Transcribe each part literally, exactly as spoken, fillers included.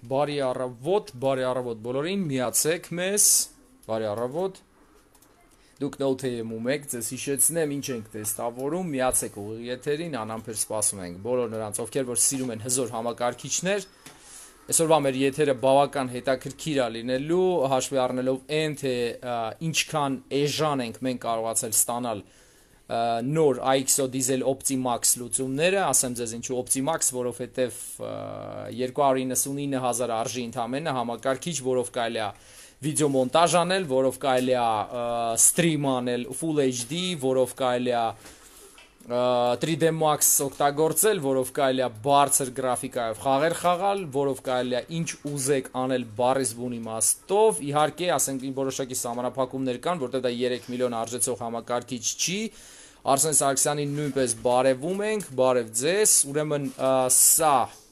Բարի առավոտ, բարի առավոտ բոլորին, միացեք մեզ, բարի առավոտ, դուք նոթ-am-ում եք, ձեզ հիշեցնեմ ինչ ենք տեստավորում, միացեք ուղիղ եթերին, անհամբեր սպասում ենք բոլոր նրանց, ովքեր որ սիրում են հզոր համակարգիչներ, այսօրվա մեր եթերը բավական հետաքրքիր է լինելու, հաշվի առնելով այն, թե ինչքան էժան ենք մենք կարողացել ստանալ նոր I X O Diesel Optimax լուծումները, ասեմ ձեզ ինչու Optimax, որովհետև երկու հարյուր իննսունինը հազար արժի ընդամենը համակարգիչ, որով կարելի է վիդեո մոնտաժ անել, որով կարելի է ստրիմ անել Full H D, որով կարելի է three D Max օգտագործել, որով կարելի է բարձր գրաֆիկայով խաղեր խաղալ, որով կարելի է ինչ ուզեք անել բառից բուն իմաստով, իհարկե, ասենք որոշակի սահմանափակումներ կան, որտեղ դա երեք միլիոն արժեցող համակարգիչ չի, Արսեն Սարգսյանին նույնպես բարևում ենք, բարև ձեզ, ուրեմն սա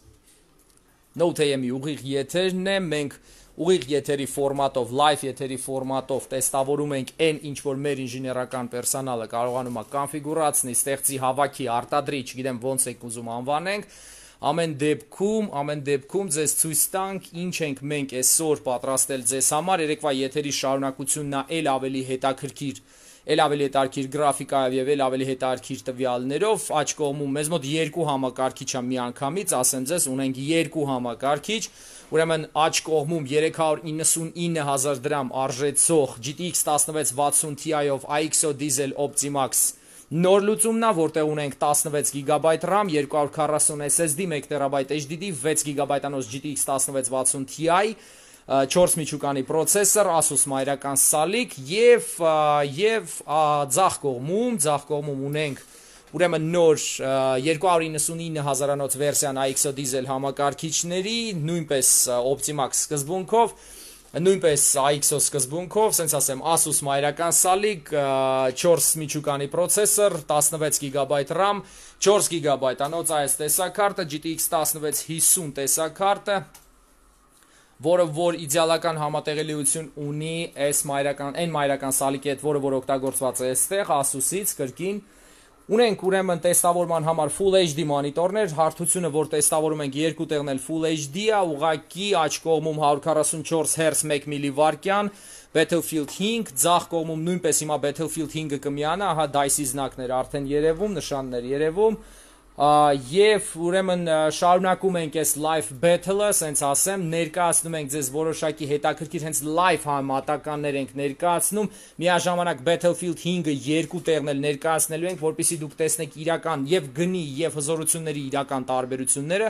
նոթ-am-ի ուղիղ եթերն է, մենք ուղիղ եթերի ֆորմատով, լայվ եթերի ֆորմատով տեստավորում ենք այն, ինչ որ մեր ինժեներական պերսոնալը կարողանում է կոնֆիգուրացնի, ստեղծի հավաքի, արտադրի, չգիտեմ ոնց եք ուզում անվանենք, ամեն դեպքում, ամեն դեպքում ձեզ ցույց տանք, ինչ ենք մենք այսօր պատրաստել ձեզ համար, երեկվա եթերի շարունակությունն է էլ ավելի հետաքրքիր Էլ ավելի հետաքրքիր գրաֆիկայով եւ էլ ավելի հետաքրքիր տվյալներով, աջ կողմում մեզ մոտ երկու համակարգիչ է միանգամից, ասեմ ձեզ, ունենք երկու համակարգիչ, ուրեմն աջ կողմում երեք հարյուր իննսունինը հազար դրամ արժեցող G T X տասնվեց վաթսուն Ti-ով I X O Diesel Optimax նոր լուծումն է, որտեղ ունենք տասնվեց գիգաբայթ RAM, երկու հարյուր քառասուն S S D, մեկ տերաբայթ H D D, վեց գիգաբայթանոց G T X տասնվեց վաթսուն Ti չորս միջուկանի պրոցեսոր, Asus մայրական սալիկ եւ եւ ձախ կողմում, ձախ կողմում ունենք ուրեմն նոր երկու հարյուր իննսունինը հազարանոց վերսիան I X O Diesel համակարգիչների, նույնպես Optimax սկզբունքով, նույնպես I X O սկզբունքով, ասենց ասեմ, Asus մայրական սալիկ, չորս միջուկանի պրոցեսոր, տասնվեց գիգաբայթ RAM, չորս գիգաբայթանոց այս տեսակարտը, G T X տասնվեց հիսուն տեսակարտը որը որ իդեալական համատեղելիություն ունի այս մայրական, այն մայրական սալիկի հետ, որը որ օգտագործված է այստեղ, Asus-ից կրկին։ Ունենք ուրեմն տեստավորման համար Full H D մոնիտորներ, հարթությունը, որ տեստավորում ենք երկու տեղն էլ Full H D է, ուղղակի աջ կողմում հարյուր քառասունչորս հերց մեկ միլիվարկյան, Battlefield հինգ, ձախ կողմում նույնպես հիմա Battlefield հինգը կմիանա, ահա դայսի զնակներ արդեն երևում, նշաններ երևում Եվ ուրեմն շարունակում ենք այս live battle-ը, ասենց ասեմ, ներկայացնում ենք ձեզ որոշակի հետաքրքիր հենց live համատականներ ենք ներկայացնում, միաժամանակ Battlefield հինգը երկու տեղն էլ ներկայացնելու ենք, որպեսզի դուք տեսնեք իրական եւ գնի եւ հզորությունների իրական տարբերությունները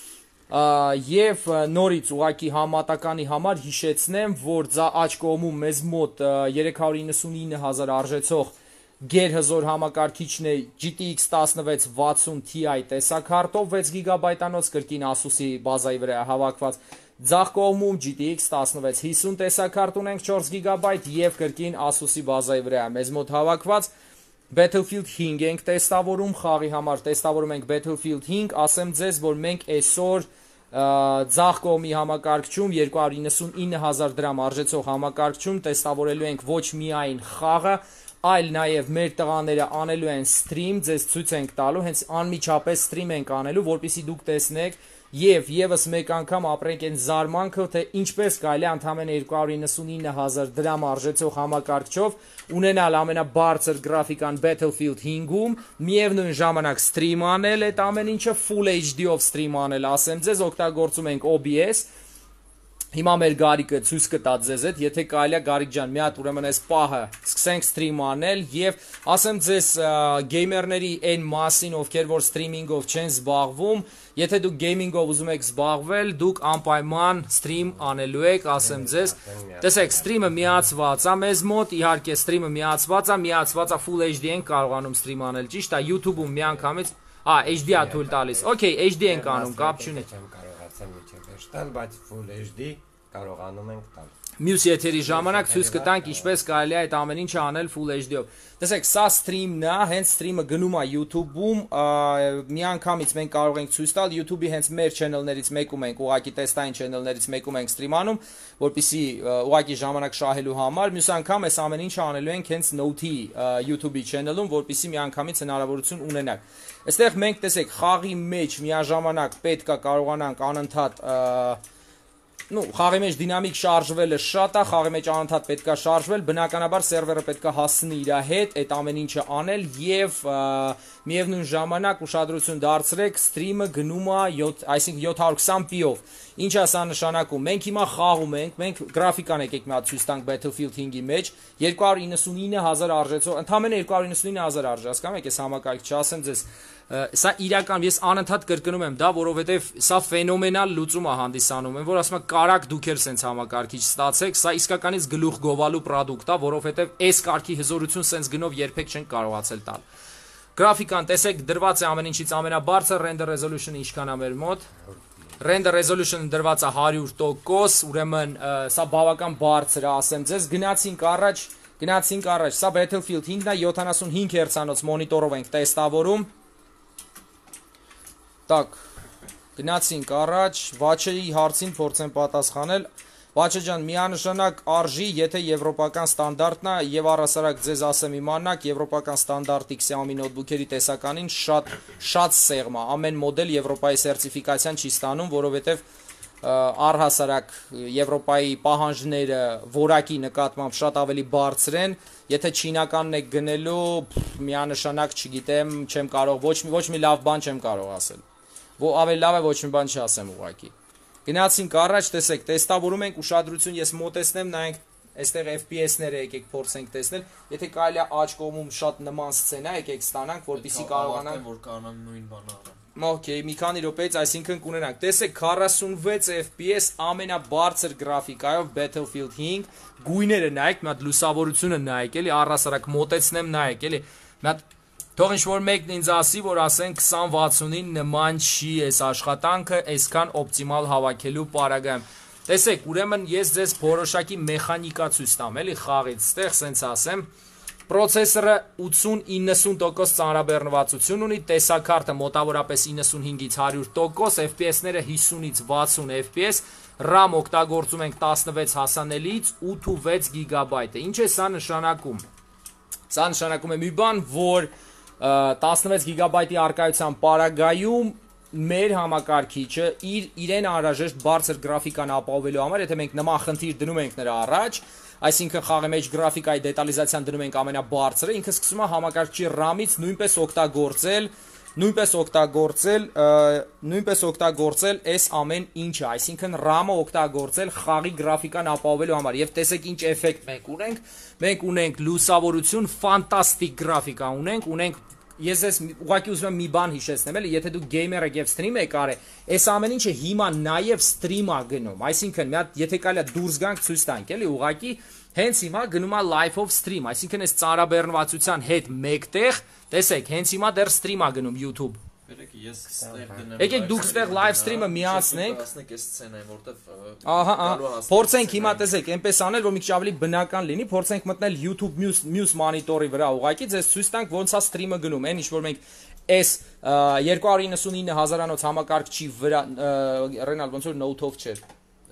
Եվ նորից ուղակի համատականի համար հիշեցնեմ, որ ձա աջ կողմում մեզ մոտ երեք հարյուր իննսունինը հազար արժեցող գերհզոր համակարգիչն է G T X տասնվեց վաթսուն Ti տեսակարտով վեց գիգաբայթանոց կրկին Asus-ի բազայի վրա հավաքված ձախ կողմում G T X տասնվեց հիսուն տեսակարտ ունենք չորս գիգաբայթ եւ կրկին Asus-ի բազայի վրա մեզ մոտ հավաքված Battlefield հինգ ենք տեստավորում խաղի համար տեստավորում ենք Battlefield հինգ ասեմ ձեզ որ մենք այսօր ձախ կողմի համակարգչում երկու հարյուր իննսունինը հազար դրամ արժեցող համակարգչում տեստավորելու ենք ոչ միայն խաղը այլ նաև մեր տղաները անելու են ստրիմ, ձեզ ցույց ենք տալու, հենց անմիջապես ստրիմ ենք անելու, որպեսզի դուք տեսնեք եւ եւս մեկ անգամ ապրենք այն զարմանքը, թե ինչպես կարելի է ընդամենը երկու հարյուր իննսունինը հազար դրամ արժեցող համակարգչով ունենալ ամենաբարձր գրաֆիկան Battlefield հինգում, միևնույն ժամանակ ստրիմ անել, այդ ամեն ինչը Full H D-ով ստրիմ անել, ասեմ ձեզ, օգտագործում ենք O B S Հիմա մեր գարիկը ցույց կտա ձեզ հետ, եթե կարելի է Գարիկ ջան, մի հատ ուրեմն այս պահը սկսենք ստրիմ անել եւ ասեմ ձեզ գեյմերների այն մասին, ովքեր որ ստրիմինգով չեն զբաղվում, եթե դուք գեյմինգով ուզում եք զբաղվել, դուք անպայման ստրիմ անելու եք, ասեմ ձեզ։ Տեսեք, ստրիմը միացված է մեզ մոտ, իհարկե ստրիմը միացված է, միացված է Full H D ենք կարողանում ստրիմ անել, ճիշտ է, YouTube-ում միանգամից, ա H D-ա թույլ տալիս։ Okay, H D ենք անում, կապ չունի։ Բայց Full H D կարողանում ենք տալ։ Մյուս եթերի ժամանակ ցույց կտանք ինչպես կարելի է այդ ամեն ինչը անել Full H D-ով։ Տեսեք, սա ստրիմն է, հենց ստրիմը գնում է YouTube-ում, միանգամից մենք կարող ենք ցույց տալ YouTube-ի հենց մեր channel-ներից մեկում ենք, ուղղակի տեստային channel-ներից մեկում ենք ստրիմանում, որպեսզի ուղղակի ժամանակ շահելու համար, մյուս անգամ այս ամեն ինչը անելու ենք հենց Note-ի YouTube-ի channel-ում, որպեսզի միանգամից հնարավորություն ունենանք։ Այստեղ մենք տեսեք, խաղի մեջ միաժամանակ պետք է կարողանանք անընդհատ նու խաղի մեջ դինամիկ շարժվելը շատ է, խաղի մեջ անընդհատ պետքա շարժվել, բնականաբար սերվերը պետքա հասցնի իր հետ այդ ամեն ինչը անել եւ միևնույն ժամանակ ուշադրություն դարձրեք, սթրիմը գնում է յոթ, այսինքն յոթ հարյուր քսան պի-ով։ Ինչ է սա նշանակում։ Մենք հիմա խաղում ենք, մենք գրաֆիկան եկեք մի հատ ցույց տանք Battlefield հինգի մեջ, երկու հարյուր իննսունինը հազար արժեցող, ընդամենը երկու հարյուր իննսունինը հազար արժե, հասկանում եք, այս համակարգիչը ասեմ ձեզ, սա իրական, ես անընդհատ կրկնում եմ դա, որովհետև սա ֆենոմենալ լուծում է հանդիսանում, որ ասում եմ կարակ դուք էլ սենց համակարգիչ ստացեք, սա իսկականից գլուխ գովալու պրոդուկտ է, որովհետև այս կարգի հզորություն սենց գնով երբեք չեն կարողացել տալ։ Գրաֆիկան, տեսեք, դրված է ամեն ինչից ամենաբարձր render resolution-ը ինչքան է մեր մոտ։ Render resolution-ը դրված է հարյուր տոկոս, ուրեմն սա բավական բարձր է, ասեմ ձեզ, գնացինք առաջ, գնացինք առաջ, սա Battlefield հինգն է, յոթանասունհինգ հերցանոց մոնիտորով ենք տեստավորում։ Так, գնացինք առաջ, Վաչեի հարցին փորձեմ պատասխանել։ Վաչե ջան, միանշանակ արժի, եթե եվրոպական ստանդարտն է եւ առհասարակ ձեզ ասեմ իմանաք, եվրոպական ստանդարտի Xiaomi նոթբուքերի տեսականին շատ շատ սեղմ է։ Ամեն մոդել Եվրոպայի սերտիֆիկացիան չի ստանում, որովհետեւ առհասարակ Եվրոպայի պահանջները որակի նկատմամբ շատ ավելի բարձր են։ Եթե չինականն եք գնելու, միանշանակ չգիտեմ, չեմ կարող ոչ մի ոչ մի լավ բան չեմ կարող ասել։ Ո ավելի լավ է ոչ մի բան չասեմ ուղղակի։ Գնացինք առաջ, տեսեք, տեստավորում ենք ուշադրություն, ես մոտեցնեմ, նայենք այստեղ F P S-ները եկեք փորձենք տեսնել, եթե կարելի է աջ կողմում շատ նման սցենա եկեք ստանանք, որպեսզի կարողանանք որ կարողանամ նույն բանը անել։ Okay, մի քանի րոպեից, այսինքն կունենանք, տեսեք, քառասունվեց F P S ամենաբարձր գրաֆիկայով Battlefield հինգ, գույները նայեք, մի հատ լուսավորությունը նայեք, էլի առհասարակ մոտեցնեմ նայեք, էլի մի հատ Թող ինչ-որ մեկն ինձ ասի, որ ասեն քսան վաթսունին նման չի այս աշխատանքը, այսքան օպտիմալ հավաքելու պարագայում։ Տեսեք, ուրեմն ես ձեզ որոշակի մեխանիկա ցույց տամ, էլի խաղից, ստեղ սենց ասեմ, պրոցեսորը ութսուն իննսուն տոկոս ծանրաբեռնվածություն ունի, տեսակարտը մոտավորապես իննսունհինգից հարյուր տոկոս, F P S-ները հիսունից վաթսուն F P S, RAM օգտագործում ենք տասնվեց հասանելիից ութ ու վեց գիգաբայթ։ Ինչ է սա նշանակում։ Սա նշանակում է մի բան, որ տասնվեց գիգաբայթի արկայության պարագայում մեր համակարգիչը իր իրեն անհրաժեշտ բարձր գրաֆիկան ապահովելու համար, եթե մենք նման խնդիր դնում ենք նրա առաջ, այսինքն խաղի մեջ գրաֆիկայի դետալիզացիան դնում ենք ամենաբարձրը, ինքը սկսում է համակարգչի RAM-ից նույնպես օգտագործել, նույնպես օգտագործել, նույնպես օգտագործել այս ամեն ինչը, այսինքն RAM-ը օգտագործել խաղի գրաֆիկան ապահովելու համար։ Եվ տեսեք ինչ էֆեկտ մենք ունենք, մենք ունենք լուսավորություն, ֆանտաստիկ գրաֆիկա ունենք, ունենք Ես ես ուղղակի ուզում եմ մի բան հիշեցնեմ, էլի, եթե դու գեյմեր եք եւ սթրիմ եք արել, այս ամեն ինչը հիմա նաեւ սթրիմ է գնում, այսինքն մի հատ եթե կարելի է դուրս գանք ցույց տանք, էլի, ուղղակի հենց հիմա գնում է live-ով սթրիմ, այսինքն այս ծանրաբեռնվածության հետ մեկտեղ, տեսեք, հենց հիմա դեռ սթրիմ է գնում YouTube։ Երեք ես ստեղ դնեմ։ Եկեք դուք ստեղ live stream-ը միացնենք։ Ասնեք այս սցենային, որտեվ Ահա, ահա, փորձենք հիմա տեսեք, այնպես անել, որ մի քիչ ավելի բնական լինի, փորձենք մտնել YouTube մյուս մյուս մոնիտորի վրա ուղղակի, ձեզ ցույց տանք ոնց է սթրիմը գնում, այն ինչ որ մենք այս երկու հարյուր իննսունինը հազարանոց համակարգչի վրա Ռենալ ոնց որ note-ով չէր։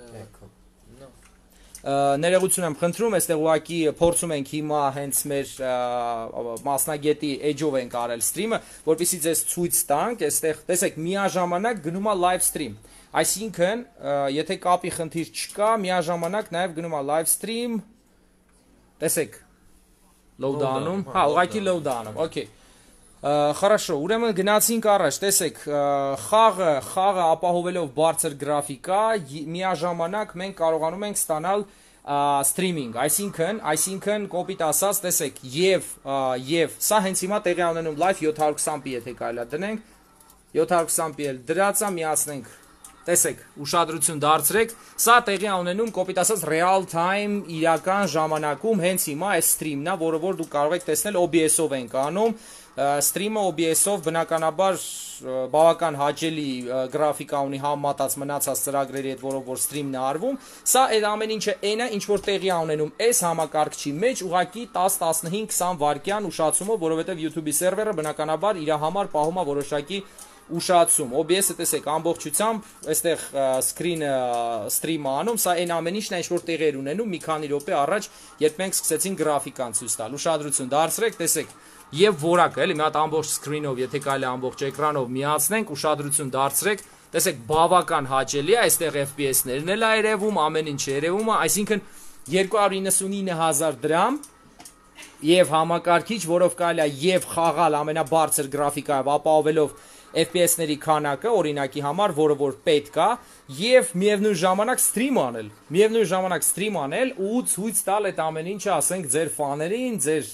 Ներողություն եմ խնդրում, այստեղ ուղղակի փորձում ենք հիմա հենց մեր մասնագետի edge-ով ենք արել սթրիմը, որպեսզի ձեզ ցույց տանք, այստեղ տեսեք միաժամանակ գնում է live stream։ Այսինքն, եթե կապի խնդիր չկա, միաժամանակ նաև գնում է live stream։ Տեսեք, load-անում, հա, ուղղակի load-անում, okay։ Хорошо, ուրեմն գնացինք առաջ, տեսեք, խաղը, խաղը ապահովելով բարձր գրաֆիկա, միաժամանակ մենք կարողանում ենք ստանալ սթրիմինգ, այսինքն, այսինքն կոպիտ ասած, տեսեք, եւ եւ սա հենց հիմա տեղի ունենում live յոթ հարյուր քսան պի եթե կարելի է դնենք, յոթ հարյուր քսան պի էլ դրած է, միացնենք, տեսեք, ուշադրություն դարձրեք, սա տեղի ունենում կոպիտ ասած real time իրական ժամանակում հենց հիմա այս սթրիմն է, որը որ դուք կարող եք տեսնել O B S-ով ենք անում, սթրիմը O B S-ով բնականաբար բավական հաճելի գրաֆիկա ունի համեմատած մնացած ծրագրերի հետ, որով որ սթրիմն է արվում, սա այդ ամեն ինչը այն է, ինչ որ տեղի ունենում այս համակարգչի մեջ ուղղակի դես տասնհինգ քսան վայրկյան ուշացումով, որովհետև YouTube-ի սերվերը բնականաբար իր համար պահում է որոշակի ուշացում, O B S-ը տեսեք ամբողջությամբ, այստեղ սկրինը սթրիմը անում, սա այն ամեն ինչն է, ինչ որ տեղեր ունենում մի քանի րոպե առաջ, երբ մենք սկսեցինք գրաֆիկան ցույց տալ, ուշադրություն դարձրեք, տեսեք, եւ որակը, էլի մի հատ ամբողջ սկրինով, եթե կարելի ամբողջ էկրանով միացնենք, ուշադրություն դարձրեք, Տեսեք, բավական հաճելի է, այստեղ F P S-ներն էլ երևում, ամեն ինչ երևում է, այսինքն երկու հարյուր իննսունինը հազար դրամ եւ համակարգիչ, որով կարելի է եւ խաղալ ամենաբարձր գրաֆիկայով, ապահովելով F P S-ների քանակը, օրինակի համար, որը որ պետք է, եւ միևնույն ժամանակ սթրիմ անել, միևնույն ժամանակ սթրիմ անել ու ցույց տալ այդ ամեն ինչը, ասենք, ձեր ֆաներին, ձեր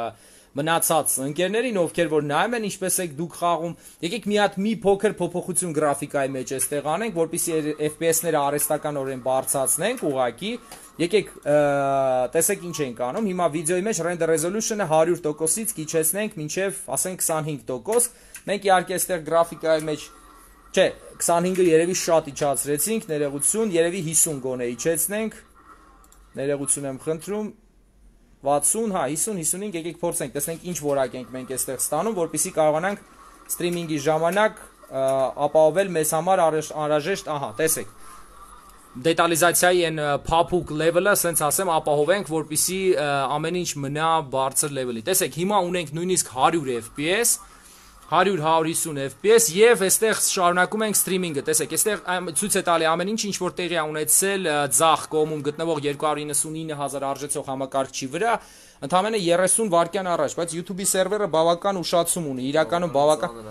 մնացած ընկերներին, ովքեր որ նայում են, ինչպես եք դուք խաղում, եկեք մի հատ մի փոքր փոփոխություն գրաֆիկայի մեջ էստեղ անենք, որպեսզի F P S-ները արհեստականորեն բարձրացնենք, ուղակի, եկեք տեսեք ինչ ենք անում, հիմա վիդեոյի մեջ render resolution-ը հարյուր տոկոսից կիչեցնենք մինչև, ասենք, քսանհինգ տոկոս, մենք իհարկե այստեղ գրաֆիկայի մեջ, չէ, քսանհինգը երևի շատ իջացրեցինք, ներողություն, երևի հիսուն գոնե իջեցնենք, ներողություն եմ խնդրում, վաթսուն, հա, հիսուն, հիսունհինգ, եկեք փորձենք, տեսնենք ինչ որակ ենք մենք այստեղ ստանում, որպեսզի կարողանանք սթրիմինգի ժամանակ ապահովել մեզ համար անհրաժեշտ, ահա, տեսեք, դետալիզացիայի այն փափուկ level-ը, ասենց ասեմ, ապահովենք, որպեսզի ամեն ինչ մնա բարձր level-ի։ Տեսեք, հիմա ունենք նույնիսկ հարյուր F P S, հարյուր հարյուր հիսուն F P S եւ այստեղ շարունակում ենք սթրիմինգը։ Տեսեք, այստեղ ցույց է տալի ամեն ինչ, ինչ որ տեղի է ունեցել ձախ կողմում գտնվող երկու հարյուր իննսունինը հազար արժեցող համակարգչի վրա, ընդամենը երեսուն վայրկյան առաջ, բայց YouTube-ի սերվերը բավական ուշացում ունի, իրականում բավական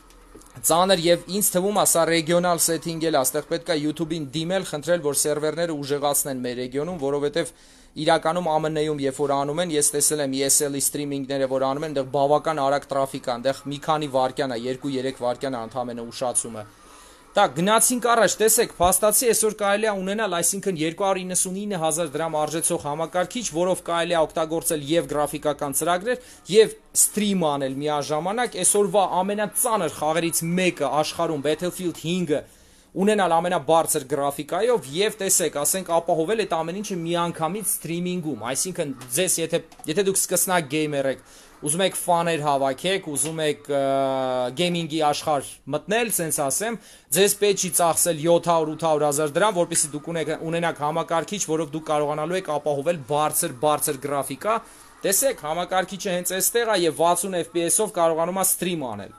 ծանր եւ ինձ թվում է սա ռեգիոնալ սեթինգ էլ է, այստեղ պետք է YouTube-ին դիմել, խնդրել, որ սերվերները ուժեղացնեն մեր ռեգիոնում, որովհետեւ իրականում A M N-ում երբ որ անում են, ես տեսել եմ E S L-ի սթրիմինգները, որ անում են, այնտեղ բավական արագ տրաֆիկ է, այնտեղ մի քանի վայրկյան է, երկու երեք վայրկյան է ընդամենը ուշացումը։ Так, գնացինք առաջ, տեսեք, փաստացի այսօր կարելի է ունենալ, այսինքն երկու հարյուր իննսունինը հազար դրամ արժեցող համակարգիչ, որով կարելի է օգտագործել եւ գրաֆիկական ծրագրեր, եւ սթրիմ անել միաժամանակ, այսօրվա ամենածանր խաղերից մեկը աշխարհում Battlefield հինգը ունենալ ամենաբարձր գրաֆիկայով եւ տեսեք, ասենք, ապահովել այդ ամեն ինչը միանգամից սթրիմինգում, այսինքն ձեզ եթե եթե դուք սկսնակ գեյմեր եք, ուզում եք ֆաներ հավաքեք, ուզում եք գեյմինգի աշխարհ մտնել, sense ասեմ, ձեզ պետք չի ծախսել յոթ հարյուր ութ հարյուր հազար դրամ, որպեսզի դուք ունենաք համակարգիչ, որով դուք կարողանալու եք ապահովել բարձր բարձր գրաֆիկա։ Տեսեք, համակարգիչը հենց այստեղ է եւ վաթսուն F P S-ով կարողանում է սթրիմ անել։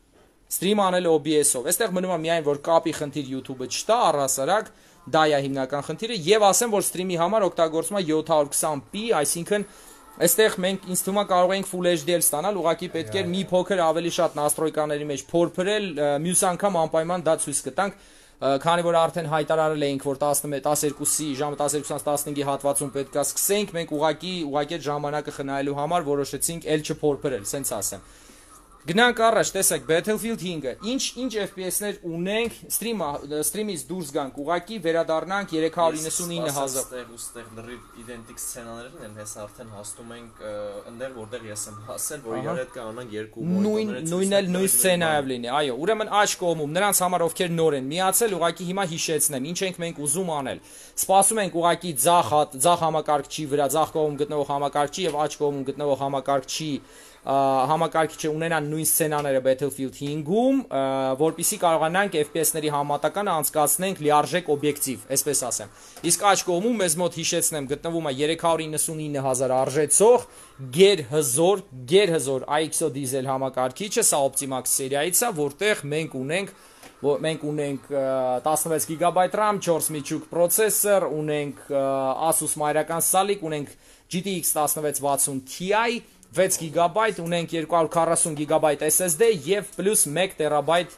Սթրիմ անել O B S-ով։ Այստեղ մնում է միայն որ կապի խնդիր YouTube-ը չտա, առհասարակ դա է հիմնական խնդիրը եւ ասեմ որ սթրիմի համար օգտագործում է յոթ հարյուր քսան P, այսինքն այստեղ մենք ինձ թվում է կարող ենք Full H D էլ ստանալ, ուղղակի պետք է մի փոքր ավելի շատ նաստրոյկաների մեջ փորփրել, մյուս անգամ անպայման դա ցույց կտանք, քանի որ արդեն հայտարարել էինք որ տասներկուսի ժամը տասներկուսից տասնհինգի հատվածում պետք է սկսենք, մենք ուղղակի ուղղակի այդ ժամանակը խնայելու համար որոշեցինք էլ չփորփրել, սենց ասեմ։ Գնանք առաջ, տեսեք, Battlefield հինգը, ինչ ինչ F P S-ներ ունենք, սթրիմը, սթրիմից դուրս գանք, ուղղակի վերադառնանք երեք հարյուր իննսունինը հազար։ Ստեղ ու ստեղ լրիվ իդենտիկ սցենաներն են, հեսա արդեն հաստում ենք այնտեղ որտեղ ես եմ հասել, որ իրար հետ կանոնանք երկու մոնիտորներից նույն էլ նույն սցենայով լինի, այո, ուրեմն աջ կողմում նրանց համար ովքեր նոր են միացել, ուղղակի հիմա հիշեցնեմ, ինչ ենք մենք ուզում անել։ Սպասում ենք ուղղակի ձախ ձախ համակարգչի վրա, ձախ կողմում գտնվող համակարգչի եւ աջ կողմում գտնվող համակարգչի համակարգիչը ունենան նույն սցենաները Battlefield հինգում, որպեսզի կարողանանք F P S-ների համատականը անցկացնենք լիարժեք օբյեկտիվ, այսպես ասեմ։ Իսկ աջ կողմում մեզ մոտ հիշեցնեմ գտնվում է երեք հարյուր իննսունինը հազար արժեցող գերհզոր, գերհզոր I X O դիզել համակարգիչը, սա Optimax սերիայից է, որտեղ մենք ունենք որ մենք ունենք տասնվեց գիգաբայթ RAM, չորս միջուկ պրոցեսոր, ունենք Asus մայրական սալիկ, ունենք G T X տասնվեց վաթսուն Ti, վեց գիգաբայթ, ունենք երկու հարյուր քառասուն գիգաբայթ S S D եւ պլյուս մեկ տերաբայթ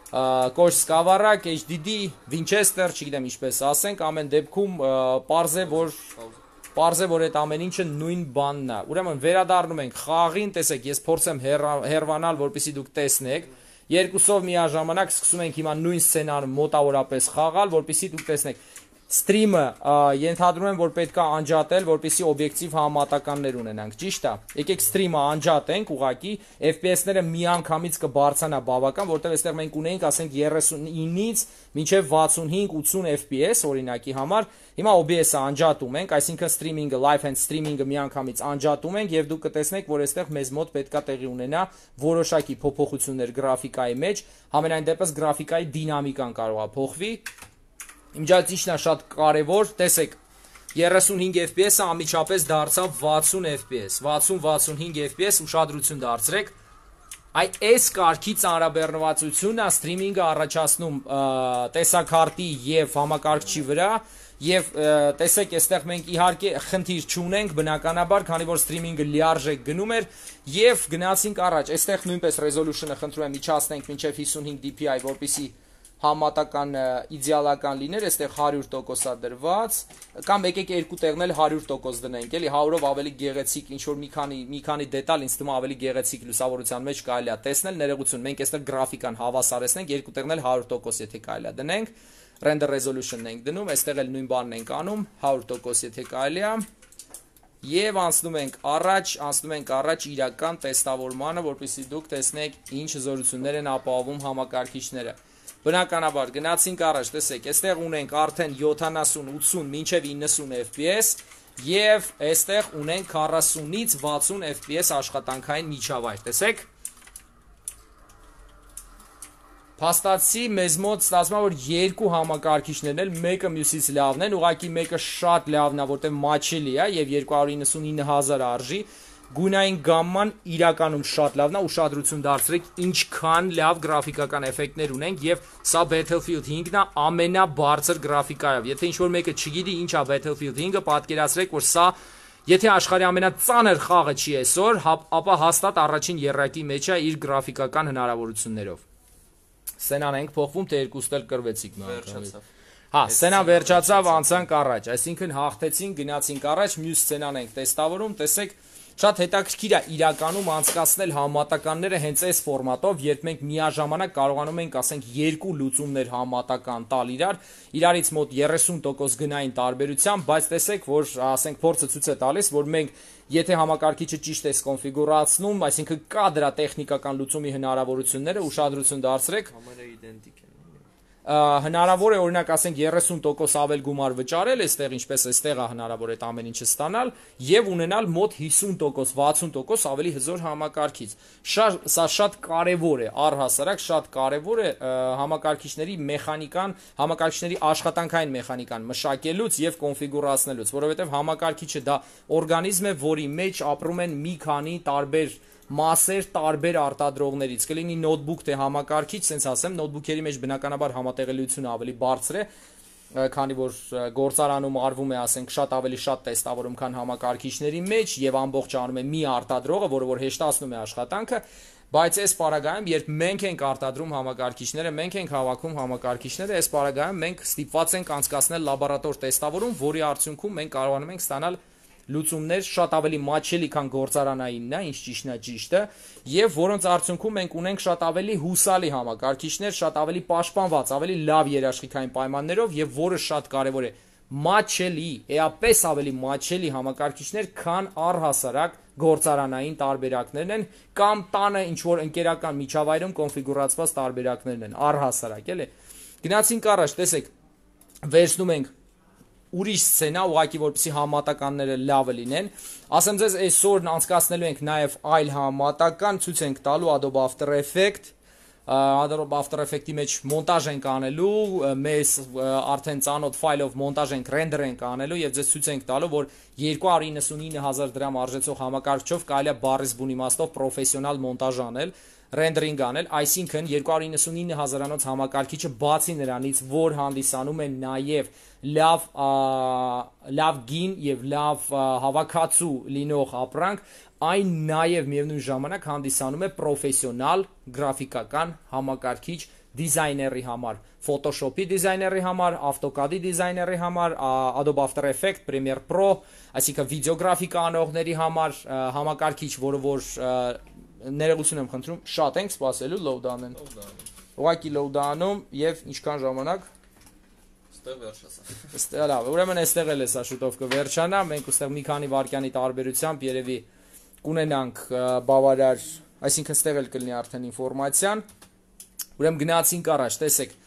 կոշ սկավառակ, H D D, Winchester, չգիտեմ ինչպես ասենք, ամեն դեպքում պարզ է որ պարզ է որ այդ ամեն ինչը նույն բանն է։ Ուրեմն վերադառնում ենք խաղին, տեսեք, ես փորձեմ հեռվանալ, որպեսզի դուք տեսնեք։ Երկուսով միաժամանակ սկսում ենք հիմա նույն սցենարը մոտավորապես խաղալ, որպեսզի դուք տեսնեք։ Սթրիմը ենթադրում եմ որ պետք է անջատել, որպեսզի օբյեկտիվ համատականներ ունենանք, ճիշտ է։ Եկեք սթրիմը անջատենք, ուղղակի F P S-ները միանգամից կբարձրանա բավական, որտեղ այստեղ մենք ունենք, ասենք երեսունինից մինչև վաթսունհինգ ութսուն F P S օրինակի համար։ Հիմա O B S-ը անջատում ենք, այսինքն սթրիմինգը, live and streaming-ը միանգամից անջատում ենք եւ դուք կտեսնեք, որ այստեղ մեզ մոտ պետք է տեղի ունենա որոշակի փոփոխություններ գրաֆիկայի մեջ, համենայն դեպս գրաֆիկայի դինամիկան կարող է փոխվի։ Իմջացիչն է շատ կարևոր, տեսեք, երեսունհինգ F P S-ը անմիջապես դարձավ վաթսուն F P S, վաթսուն վաթսունհինգ F P S, ուշադրություն դարձրեք, Այ այս կարգի ծանրաբեռնվածությունն է սթրիմինգը առաջացնում տեսակարտի եւ համակարգչի վրա եւ տեսեք այստեղ մենք իհարկե խնդիր չունենք բնականաբար, քանի որ սթրիմինգը լիարժեք գնում էր եւ գնացինք առաջ։ Այստեղ նույնպես ռեզոլյուշնը խնդրում եմ իջացնենք մինչեւ հիսունհինգ դի պի այ, որպեսզի համատական իդեալական լիներ, այստեղ հարյուր տոկոս է դրված, կամ եկեք երկու տեղն էլ հարյուր տոկոս դնենք, էլի հարյուրով ավելի գեղեցիկ, ինչ որ մի քանի մի քանի դետալ ինձ թվում է ավելի գեղեցիկ լուսավորության մեջ կարելի է տեսնել, ներողություն, մենք այստեղ գրաֆիկան հավասարեցնենք, երկու տեղն էլ հարյուր տոկոս եթե կարելի է դնենք, render resolution-ն ենք դնում, այստեղ էլ նույն բանն ենք անում, հարյուր տոկոս եթե կարելի է, եւ անցնում ենք առաջ, անցնում ենք առաջ իրական տեստավորմանը, որպեսզի դուք տեսնեք ինչ հզորություններ են ապահովում համակարգիչները։ Բնականաբար գնացինք առաջ, տեսեք, այստեղ ունենք արդեն յոթանասուն, ութսուն, մինչև իննսուն էֆ պի էս եւ այստեղ ունենք քառասունից վաթսուն էֆ պի էս աշխատանքային միջավայր, տեսեք։ Փաստացի մեզ մոտ ստացվում է, որ երկու համակարգիչներն էլ մեկը մյուսից լավն են, ուղղակի մեկը շատ լավն է, որտեղ մաչելի է եւ երկու հարյուր իննսունինը հազար արժի, գունային գամման իրականում շատ լավն է, ուշադրություն դարձրեք ինչքան լավ գրաֆիկական էֆեկտներ ունենք եւ սա Battlefield հինգն է ամենաբարձր գրաֆիկայով։ Եթե ինչ-որ մեկը չգիտի ինչ է Battlefield հինգը, պատկերացրեք, որ սա եթե աշխարհի ամենածանր խաղը չի այսօր, ապա հաստատ առաջին եռակի մեջ է իր գրաֆիկական հնարավորություններով։ Սենան ենք փոխվում, թե երկուստ էլ կրվեցիք Վերջացավ։ Հա, սենան վերջացավ, անցանք առաջ, այսինքն հաղթեցինք, գնացինք առաջ, մյուս սենան ենք տեստավորում, տեսեք, շատ հետաքրքիր է իրականում անցկացնել համատականները հենց այս ֆորմատով, երբ մենք միաժամանակ կարողանում ենք, ասենք, երկու լուծումներ համատական տալ իրար, իրարից մոտ երեսուն տոկոս գնային տարբերությամբ, բայց տեսեք, որ ասենք փորձը ցույց է տալիս, որ մենք եթե համակարգիչը ճիշտ է կոնֆիգուրացնում, այսինքն կա դրա տեխնիկական լուծումի հնարավորությունները, ուշադրություն դարձրեք, Համարը իդենտիկ են։ հնարավոր է օրինակ ասենք երեսուն տոկոս ավել գումար վճարել, այստեղ ինչպես այստեղ է հնարավոր է ամեն ինչը ստանալ եւ ունենալ մոտ հիսուն տոկոս, վաթսուն տոկոս ավելի հզոր համակարգիչ։ Սա շատ կարեւոր է, առհասարակ շատ կարեւոր է համակարգիչների մեխանիկան, համակարգիչների աշխատանքային մեխանիկան մշակելուց եւ կոնֆիգուրացնելուց, որովհետեւ համակարգիչը դա օրգանիզմ է, որի մեջ ապրում են մի քանի տարբեր մասեր տարբեր արտադրողներից, կլինի նոթբուք թե համակարգիչ, sense ասեմ, նոթբուքերի մեջ բնականաբար համատեղելիությունը ավելի բարձր է, քանի որ գործարանում արվում է, ասենք, շատ ավելի շատ տեստավորում, քան համակարգիչների մեջ եւ ամբողջը անում է մի արտադրողը, որը որ հեշտացնում է աշխատանքը, բայց այս պարագայում, երբ մենք ենք արտադրում համակարգիչները, մենք ենք հավաքում համակարգիչները, այս պարագայում մենք ստիպված ենք անցկացնել լաբորատոր տեստավորում, որի արդյունքում մենք կարողանում ենք ստանալ լուծումներ շատ ավելի մաչելի, քան գործարանայինն է, ինչ ճիշտն է ճիշտը, եւ որոնց արդյունքում մենք ունենք շատ ավելի հուսալի համակարգիչներ, շատ ավելի պաշտպանված, ավելի լավ երաշխիքային պայմաններով եւ որը շատ կարեւոր է, մաչելի, էապես ավելի մաչելի համակարգիչներ, քան առհասարակ գործարանային տարբերակներն են կամ տանը ինչ որ ընկերական միջավայրում կոնֆիգուրացված տարբերակներն են, առհասարակ, էլի։ Գնացինք առաջ, տեսեք, վերցնում ենք ուրիշ սցենա, ուղղակի որպեսզի համատականները լավը լինեն, ասեմ ձեզ այսօր անցկացնելու ենք նաև այլ համատական, ցույց ենք տալու Adobe After Effects, Adobe After Effects-ի մեջ մոնտաժ ենք անելու, մեզ արդեն ծանոթ ֆայլով մոնտաժ ենք, render ենք անելու եւ ձեզ ցույց ենք տալու, որ երկու հարյուր իննսունինը հազար դրամ արժեցող համակարգչով կարելի է բառից բուն իմաստով պրոֆեսիոնալ մոնտաժ անել, rendering անել, այսինքն երկու հարյուր իննսունինը հազարանոց համակարգիչը բացի նրանից, որ հանդիսանում է նաև լավ լավ գին եւ լավ հավաքածու լինող ապրանք, այն նաև միևնույն ժամանակ հանդիսանում է պրոֆեսիոնալ գրաֆիկական համակարգիչ դիզայների համար, Photoshop-ի դիզայների համար, AutoCAD-ի դիզայների համար, Adobe After Effects, Premiere Pro, այսինքն վիդեոգրաֆիկա անողների համար համակարգիչ, որը որ ներողություն եմ խնդրում, շատ ենք սպասելու load անեն։ Ուղղակի load անում եւ ինչքան ժամանակ Ստեղ վերջացավ։ Ստեղ լավ, ուրեմն այստեղ էլ է սա շուտով կվերջանա, մենք ուստեղ մի քանի վայրկյանի տարբերությամբ երևի կունենանք բավարար, այսինքն ստեղ էլ կլինի արդեն ինֆորմացիան։ Ուրեմն գնացինք առաջ, տեսեք,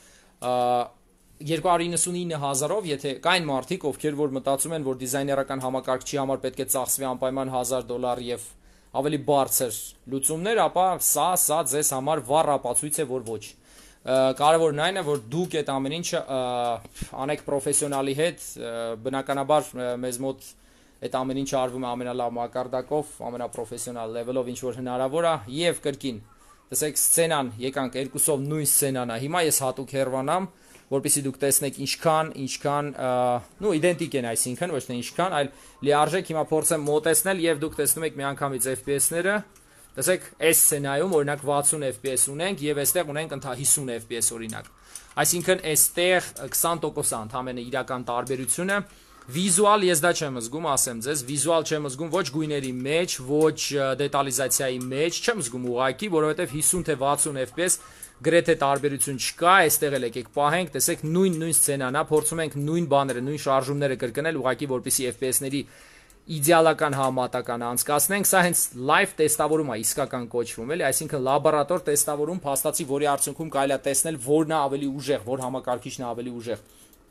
երկու հարյուր իննսունինը հազարով, եթե կային մարդիկ, ովքեր որ մտածում են, որ դիզայներական համակարգչի համար պետք է ծախսվի անպայման հազար դոլար եւ ավելի բարձր լուծումներ, ապա սա, սա ձեզ համար վառ ապացույց է, որ ոչ։ Կարևորն այն է, որ դուք այդ ամեն ինչը անեք պրոֆեսիոնալի հետ, բնականաբար մեզ մոտ այդ ամեն ինչը արվում է ամենալավ մակարդակով, ամենապրոֆեսիոնալ լեվելով, ինչ որ հնարավոր է, եւ կրկին տեսեք սցենան, եկանք երկուսով նույն սցենան է։ Հիմա ես հատուկ հեռվանամ, որպեսզի դուք տեսնեք ինչքան, ինչքան, նու իդենտիկ են, այսինքն ոչ թե ինչքան, այլ լիարժեք հիմա փորձեմ մոտեցնել եւ դուք տեսնում եք միանգամից F P S-ները։ Տեսեք, այս սցենայում օրինակ վաթսուն F P S ունենք եւ այստեղ ունենք ընդհանուր հիսուն F P S օրինակ։ Այսինքն այստեղ քսան տոկոս է ընդհանրապես իրական տարբերությունը։ Վիզուալ ես դա չեմ զգում, ասեմ ձեզ, վիզուալ չեմ զգում ոչ գույների մեջ, ոչ դետալիզացիայի մեջ, չեմ զգում ուղղակի, որովհետև հիսուն թե վաթսուն F P S գրեթե տարբերություն չկա, այստեղ էլ եկեք պահենք, տեսեք նույն նույն սցենան է, փորձում ենք նույն բաները, նույն շարժումները կրկնել, ուղղակի որպեսզի F P S-ների իդեալական համատականը անցկացնենք, սա հենց live տեստավորում է իսկական կոչվում, էլի, այսինքն լաբորատոր տեստավորում փաստացի, որի արդյունքում կարելի է տեսնել որն է ավելի ուժեղ, որ համակարգիչն է ավելի ուժեղ։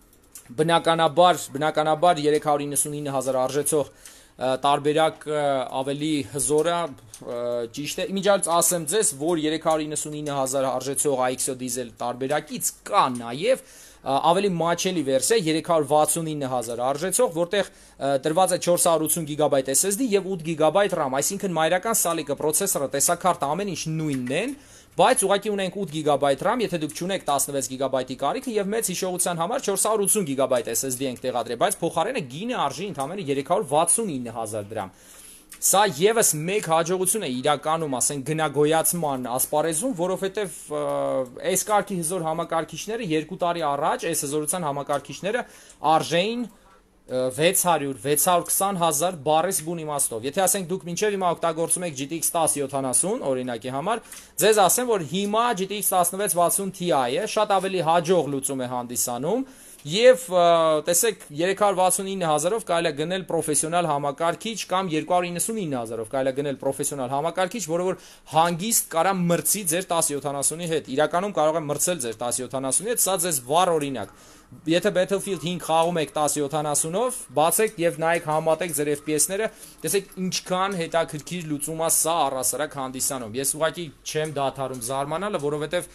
Բնականաբար, բնականաբար երեք հարյուր իննսունինը հազար արժեցող տարբերակ ավելի հզոր է, ճիշտ է։ Իմիջիայլոց ասեմ ձեզ, որ երեք հարյուր իննսունինը հազար արժեցող I X O դիզել տարբերակից կա նաև ավելի մաչելի վերսիա երեք հարյուր վաթսունինը հազար արժեցող, որտեղ տրված է չորս հարյուր ութսուն գիգաբայթ S S D եւ ութ գիգաբայթ RAM, այսինքն մայրական սալիկը, պրոցեսորը, տեսակարտը ամեն ինչ նույնն են, բայց ուղղակի ունենք ութ գիգաբայթ RAM, եթե դուք չունեք տասնվեց գիգաբայթի կարիքը եւ մեծ հիշողության համար չորս հարյուր ութսուն գիգաբայթ S S D ենք տեղադրել, բայց փոխարենը գինը արժի ընդամենը երեք հարյուր վաթսունինը հազար դրամ։ Սա եւս մեկ հաջողություն է իրականում, ասենք գնագոյացման ասպարեզում, որովհետեւ այս կարգի հզոր համակարգիչները երկու տարի առաջ այս հզորության համակարգիչները արժեին վեց հարյուր վեց հարյուր քսան հազար բարես բուն իմաստով։ Եթե ասենք դուք մինչև հիմա օգտագործում եք G T X ten յոթանասուն օրինակի համար, ձեզ ասեմ, որ հիմա G T X տասնվեց վաթսուն Ti-ը շատ ավելի հաջող լուծում է հանդիսանում եւ տեսեք երեք հարյուր վաթսունինը հազարով կարելի է գնել պրոֆեսիոնալ համակարգիչ կամ երկու հարյուր իննսունինը հազարով կարելի է գնել պրոֆեսիոնալ համակարգիչ, որը որ հանգիստ կարա մրցի ձեր տասը յոթանասունի հետ։ Իրականում կարող է մրցել ձեր տասը յոթանասունի հետ, սա ձեզ վառ օրինակ։ Եթե Battlefield հինգ խաղում եք տասը յոթանասունով, բացեք եւ նայեք համատեք ձեր F P S-ները, տեսեք ինչքան հետաքրքիր լուծում է սա առասարակ հանդիսանում։ Ես ուղղակի չեմ դադարում զարմանալը, որովհետեւ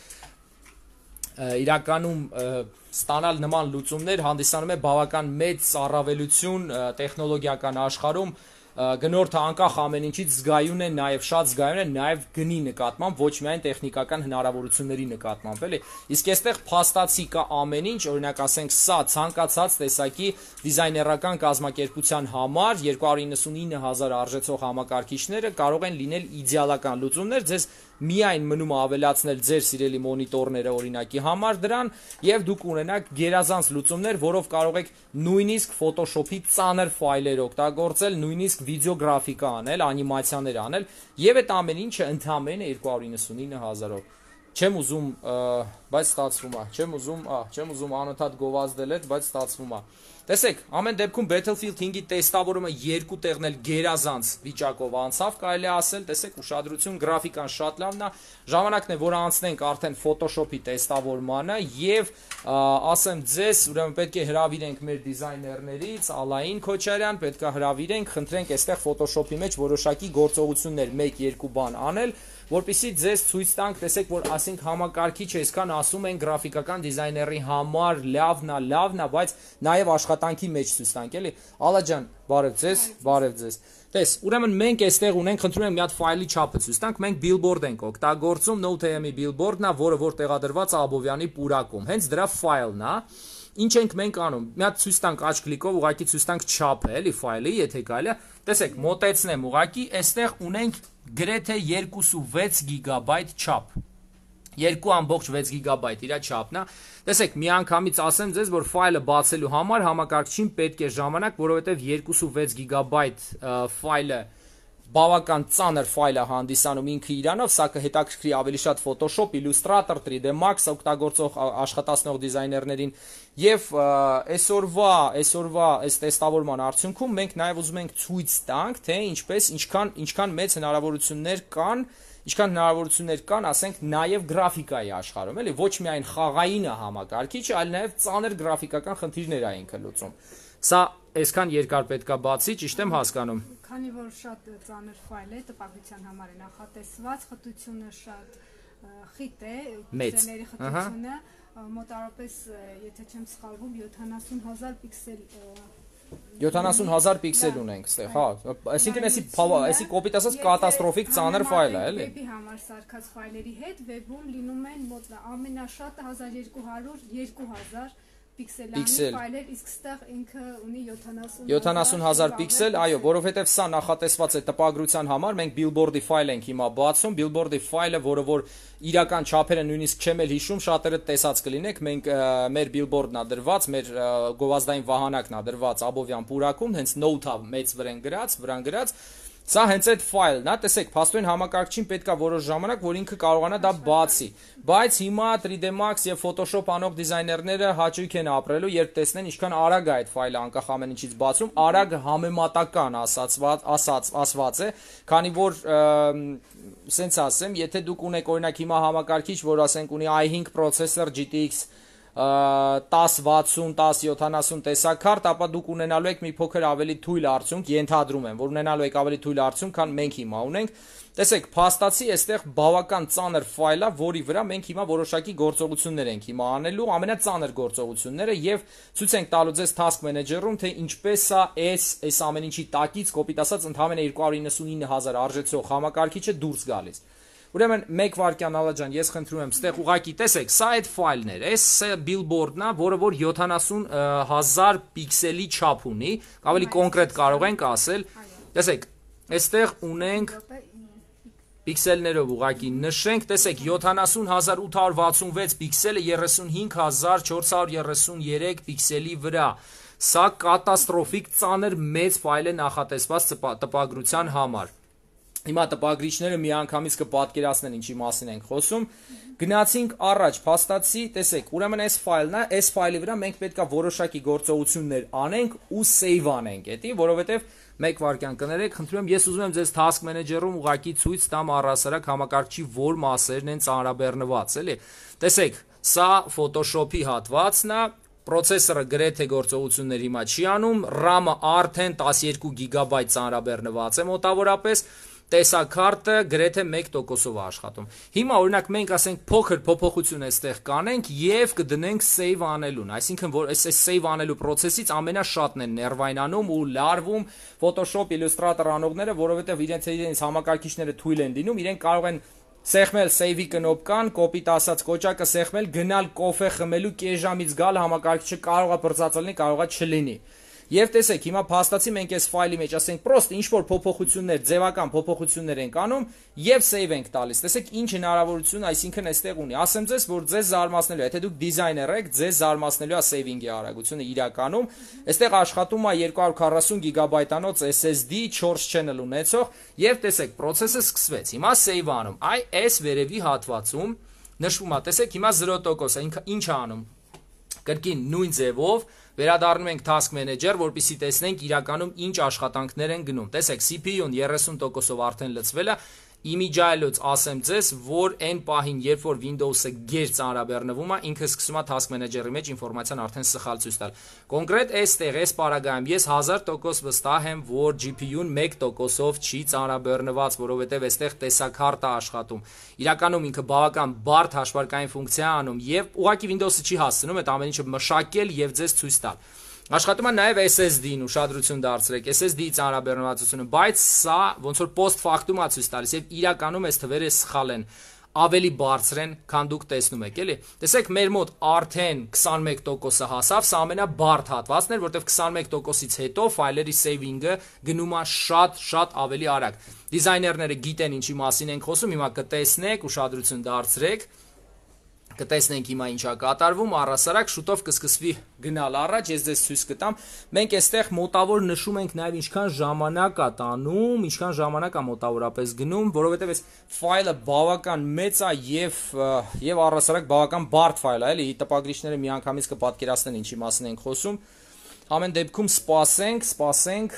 իրականում ստանալ նման լուծումներ հանդիսանում է բավական մեծ առավելություն տեխնոլոգիական աշխարհում, գնորդը անկախ ամեն ինչից զգայուն է, նաև շատ զգայուն է, նաև գնի նկատմամբ, ոչ միայն տեխնիկական հնարավորությունների նկատմամբ, էլի։ Իսկ այստեղ փաստացի կա ամեն ինչ, օրինակ ասենք սա ցանկացած տեսակի դիզայներական կազմակերպության համար երկու հարյուր իննսունինը հազար արժեցող համակարգիչները կարող են լինել իդեալական լուծումներ, ձեզ միայն մնում է ավելացնել ձեր սիրելի մոնիտորները օրինակի համար դրան եւ դուք ունենաք գերազանց լուծումներ, որով կարող եք նույնիսկ Photoshop-ի ծանր ֆայլեր օգտագործել, նույնիսկ վիդեոգրաֆիկա անել, անիմացիաներ անել եւ այդ ամեն ինչը ընդամենը երկու հարյուր իննսունինը հազարով։ Չեմ ուզում, բայց ստացվում է, չեմ ուզում, ահ, չեմ ուզում անընդհատ գովազդել այդ, բայց ստացվում է։ Տեսեք, ամեն դեպքում Battlefield հինգի տեստավորումը երկու տեղն էլ գերազանց վիճակով անցավ, կարելի է ասել, տեսեք, ուշադրություն, գրաֆիկան շատ լավն է, ժամանակն է, որ անցնենք արդեն Photoshop-ի տեստավորմանը եւ ասեմ ձեզ, ուրեմն պետք է հրավիրենք մեր դիզայներներից, Ալային Քոչարյան, պետք է հրավիրենք, խնդրենք այստեղ Photoshop-ի մեջ որոշակի գործողություններ մեկ երկու բան անել, որպեսզի ձեզ ցույց տանք, տեսեք, որ ասենք համակարգիչը այսքան ասում են գրաֆիկական դիզայների համար լավն է, լավն է, բայց նաև աշխատանքի մեջ ցույց տանք, էլի։ Ալա ջան, բարև ձեզ, բարև ձեզ։ Տես, ուրեմն մենք այստեղ ունենք, խնդրում եմ մի հատ ֆայլի չափը ցույց տանք, մենք billboard ենք օգտագործում, Node.am-ի billboard-ն է, որը որ տեղադրված է Աբովյանի պուրակում։ Հենց դրա ֆայլն է։ Ինչ ենք մենք անում։ Մի հատ ցույց տանք աջ կլիկով, ուղղակի ցույց տանք չափը, էլի ֆայլի, եթե կարելի է։ Տեսեք, մոտեցնեմ ուղղակի, այստեղ ունենք գրեթե երկու վեց գիգաբայթ չափ։ երկու ամբողջ վեց գիգաբայթ իր չափն է։ Տեսեք, միանգամից ասեմ ձեզ, որ ֆայլը բացելու համար համակարգչին պետք է ժամանակ, որովհետև երկու վեց գիգաբայթ ֆայլը բավական ծանր ֆայլ է հանդիսանում ինքը իրանով, սա կհետաքրքրի ավելի շատ Photoshop, Illustrator, three D Max օգտագործող աշխատացնող դիզայներներին եւ այսօրվա այսօրվա այս տեստավորման արդյունքում մենք նաեւ ուզում ենք ցույց տանք, թե ինչպես ինչքան ինչքան մեծ հնարավորություններ կան, ինչքան հնարավորություններ կան, ասենք նաեւ գրաֆիկայի աշխարհում, էլի ոչ միայն խաղային է համակարգիչը, այլ նաեւ ծանր գրաֆիկական խնդիրներ է ինքը լուծում։ Սա այսքան երկար պետքա բացի, ճիշտ եմ հասկանում։ Քանի որ շատ ծանր ֆայլ է, տպագրության համար է նախատեսված, խտությունը շատ խիտ է, պիքսելների խտությունը մոտավորապես, եթե չեմ սխալվում, յոթանասուն հազար պիքսել յոթանասուն հազար պիքսել ունենք այստեղ, հա, այսինքն էսի էսի կոպիտ ասած կատաստրոֆիկ ծանր ֆայլ է, էլի։ Վեբի համար սարքած ֆայլերի հետ վեբում լինում են մոտ ամենաշատը հազար երկու հարյուր երկու հազար պիքսելանի ֆայլեր, իսկ ստեղ ինքը ունի յոթանասուն հազար պիքսել, այո, որովհետև սա նախատեսված է տպագրության համար, մենք billboard-ի ֆայլ ենք հիմա բացում, billboard-ի ֆայլը, որը որ իրական չափերը նույնիսկ չեմ էլ հիշում, շատերը տեսած կլինեք, մենք մեր billboard-ն ա դրված, մեր գովազդային վահանակն ա դրված Աբովյան պուրակում, հենց note-ա մեծ վրան գրած, վրան գրած Սա հենց այդ ֆայլն է, տեսեք, փաստորեն համակարգչին պետք է որոշ ժամանակ, որ ինքը կարողանա դա բացի։ Բայց հիմա three D Max եւ Photoshop անող դիզայներները հաճույք են ապրելու, երբ տեսնեն ինչքան արագ է այդ ֆայլը անկախ ամեն ինչից բացում, արագ համեմատական ասացված, ասած, ասված է, քանի որ սենց ասեմ, եթե դուք ունեք օրինակ հիմա համակարգիչ, որ ասենք ունի i five processor G T X ten վաթսուն, ten յոթանասուն տեսակարդ, ապա դուք ունենալու եք մի փոքր ավելի թույլ արդյունք, ենթադրում եմ, որ ունենալու եք ավելի թույլ արդյունք, քան մենք հիմա ունենք։ Տեսեք, փաստացի այստեղ բավական ծանր ֆայլ է, որի վրա մենք հիմա որոշակի գործողություններ ենք հիմա անելու, ամենածանր գործողությունները եւ ցույց ենք տալու ձեզ task manager-ում, թե ինչպես է այս այս ամեն ինչի տակից կոպիտ ասած ընդհանրապես two hundred ninety-nine հազար արժեցող համակարգիչը դուրս գալիս։ Ուրեմն մեկ վայրկյան Ալա ջան, ես խնդրում եմ, ստեղ ուղակի տեսեք, սա այդ ֆայլն էր, այս billboard-ն է, որը որ յոթանասուն հազար պիքսելի չափ ունի, ավելի կոնկրետ կարող ենք ասել։ Տեսեք, այստեղ ունենք պիքսելներով ուղակի նշենք, տեսեք, յոթանասուն հազար ութ հարյուր վաթսունվեց պիքսելը thirty-five հազար four hundred thirty-three պիքսելի վրա։ Սա կատաստրոֆիկ ծանր մեծ ֆայլ է նախատեսված տպագրության համար։ Հիմա տպագրիչները միանգամից կպատկերացնեն ինչի մասին ենք խոսում։ Գնացինք առաջ, փաստացի, տեսեք, ուրեմն այս ֆայլն է, այս ֆայլի վրա մենք պետքա որոշակի գործողություններ անենք ու save անենք, էտի, որովհետև մեկ վայրկյան կներեք, խնդրում եմ, ես ուզում եմ ձեզ task manager-ում ուղակի ցույց տամ առհասարակ համակարգչի որ մասերն են ծանրաբեռնված, էլի։ Տեսեք, սա Photoshop-ի հատվածն է, Պրոցեսորը գրեթե գործողություններ հիմա չի անում, RAM-ը արդեն twelve գիգաբայթ ծանրաբեռնված է մոտավորապես, տեսակարտը գրեթե one տոկոսով է աշխատում։ Հիմա օրինակ մենք ասենք փոքր փոփոխություն այստեղ կանենք եւ կդնենք save անելուն, այսինքն որ այս save անելու process-ից ամենաշատն են ներվայնանում ու լարվում Photoshop, Illustrator անողները, որովհետեւ իրենց իրենց համակարգիչները թույլ են դինում, իրենք կարող են սեղմել save-ի կնոպկան, կոպիտ ասած կոճակը սեղմել, գնալ կոֆե խմելու կես ժամից գալ համակարգիչը կարող է բրծած լինի, կարող է չլինի։ Եվ տեսեք, հիմա փաստացի մենք այս ֆայլի մեջ ասենք պրոստ ինչ որ փոփոխություններ, ձևական փոփոխություններ ենք անում եւ save ենք տալիս։ Տեսեք ինչ հնարավորություն, այսինքն այստեղ ունի։ Ասեմ ձեզ, որ ձեզ զարմացնելու է, եթե դուք դիզայներ եք, ձեզ զարմացնելու է save-ինգի արագությունը իրականում։ Այստեղ աշխատում է two hundred forty գիգաբայթանոց S S D four channel ունեցող եւ տեսեք, process-ը սկսվեց։ Հիմա save անում։ Այ այս վերևի հատվածում նշվում է, տեսեք, հիմա zero տոկոս է, ինչ է անում։ Կրկին նույն ձևով վերադառնում ենք task manager, որպեսզի տեսնենք իրականում ինչ աշխատանքներ են գնում։ Տեսեք, C P U-ն thirty տոկոսով արդեն լցվել է, image-այլոց ասեմ ձեզ, որ այն պահին, երբ որ Windows-ը գեր ծանրաբեռնվում է, ինքը սկսում է task manager-ի մեջ ինֆորմացիան արդեն սխալ ցույց տալ։ Կոնկրետ այստեղ, այս պարագայում ես one thousand տոկոս վստահ եմ, որ G P U-ն one տոկոսով չի ծանրաբեռնված, որովհետև այստեղ տեսակարտ է աշխատում։ Իրականում ինքը բավական բարդ հաշվարկային ֆունկցիա անում եւ ուղղակի Windows-ը չի հասցնում այդ ամեն ինչը մշակել եւ ձեզ ցույց տալ։ Աշխատում է նաև S S D-ն ուշադրություն դարձրեք, S S D-ի ծանրաբեռնվածությունը, բայց սա ոնց որ post factum է ցույց տալիս եւ իրականում այս թվերը սխալ են, ավելի բարձր են, քան դուք տեսնում եք, էլի։ Տեսեք, մեր մոտ արդեն twenty-one տոկոսը հասավ, սա ամենաբարդ հատվածն էր, որտեղ twenty-one տոկոսից հետո ֆայլերի saving-ը գնում է շատ շատ ավելի արագ։ Դիզայներները գիտեն ինչի մասին ենք խոսում, հիմա կտեսնեք, ուշադրություն դարձրեք։ Կտեսնենք հիմա ինչա կատարվում, առհասարակ շուտով կսկսվի գնալ առաջ, ես ձեզ ցույց կտամ։ Մենք այստեղ մոտավոր նշում ենք նաև ինչքան ժամանակ է տանում, ինչքան ժամանակ է մոտավորապես գնում, որովհետև այս ֆայլը բավական մեծ է եւ եւ առհասարակ բավական բարդ ֆայլ է, էլի, տպագրիչները միանգամից կպատկերացնեն ինչի մասին ենք խոսում։ Ամեն դեպքում սպասենք, սպասենք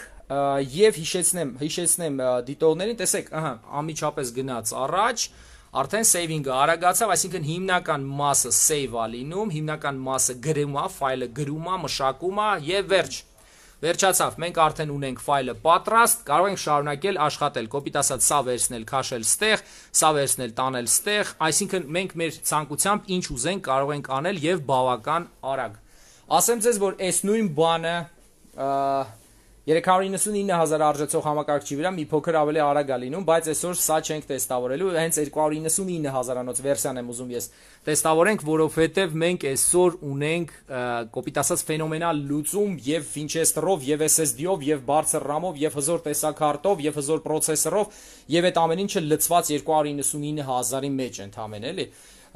եւ հիշեցնեմ, հիշեցնեմ դիտողներին, տեսեք, ահա, անմիջապես գնաց առաջ։ Արդեն saving-ը արագացավ, այսինքն հիմնական մասը save է լինում, հիմնական մասը գրում է, ֆայլը գրում է, մշակում է եւ վերջ։ Վերջացավ, մենք արդեն ունենք ֆայլը պատրաստ, կարող ենք շարունակել աշխատել, կոպիտ ասած սա վերցնել, քաշել ստեղ, սա վերցնել, տանել ստեղ, այսինքն մենք մեր ցանկությամբ ինչ ուզենք կարող ենք անել եւ բավական արագ։ Ասեմ ձեզ, որ այս նույն բանը երեք հարյուր իննսունինը հազար արժեցող համակարգչի վրա մի փոքր ավելի արագ է լինում, բայց այսօր սա չենք տեստավորելու, հենց երկու հարյուր իննսունինը հազարանոց վերսիան եմ ուզում ես տեստավորենք, որովհետև մենք այսօր ունենք կոպիտ ասած ֆենոմենալ լուծում եւ Winchester-ով, եւ S S D-ով, եւ բարձր RAM-ով, եւ հզոր տեսակարտով, եւ հզոր պրոցեսորով, եւ այդ ամեն ինչը լցված երկու հարյուր իննսունինը հազարի մեջ ընդհանրեն, էլի։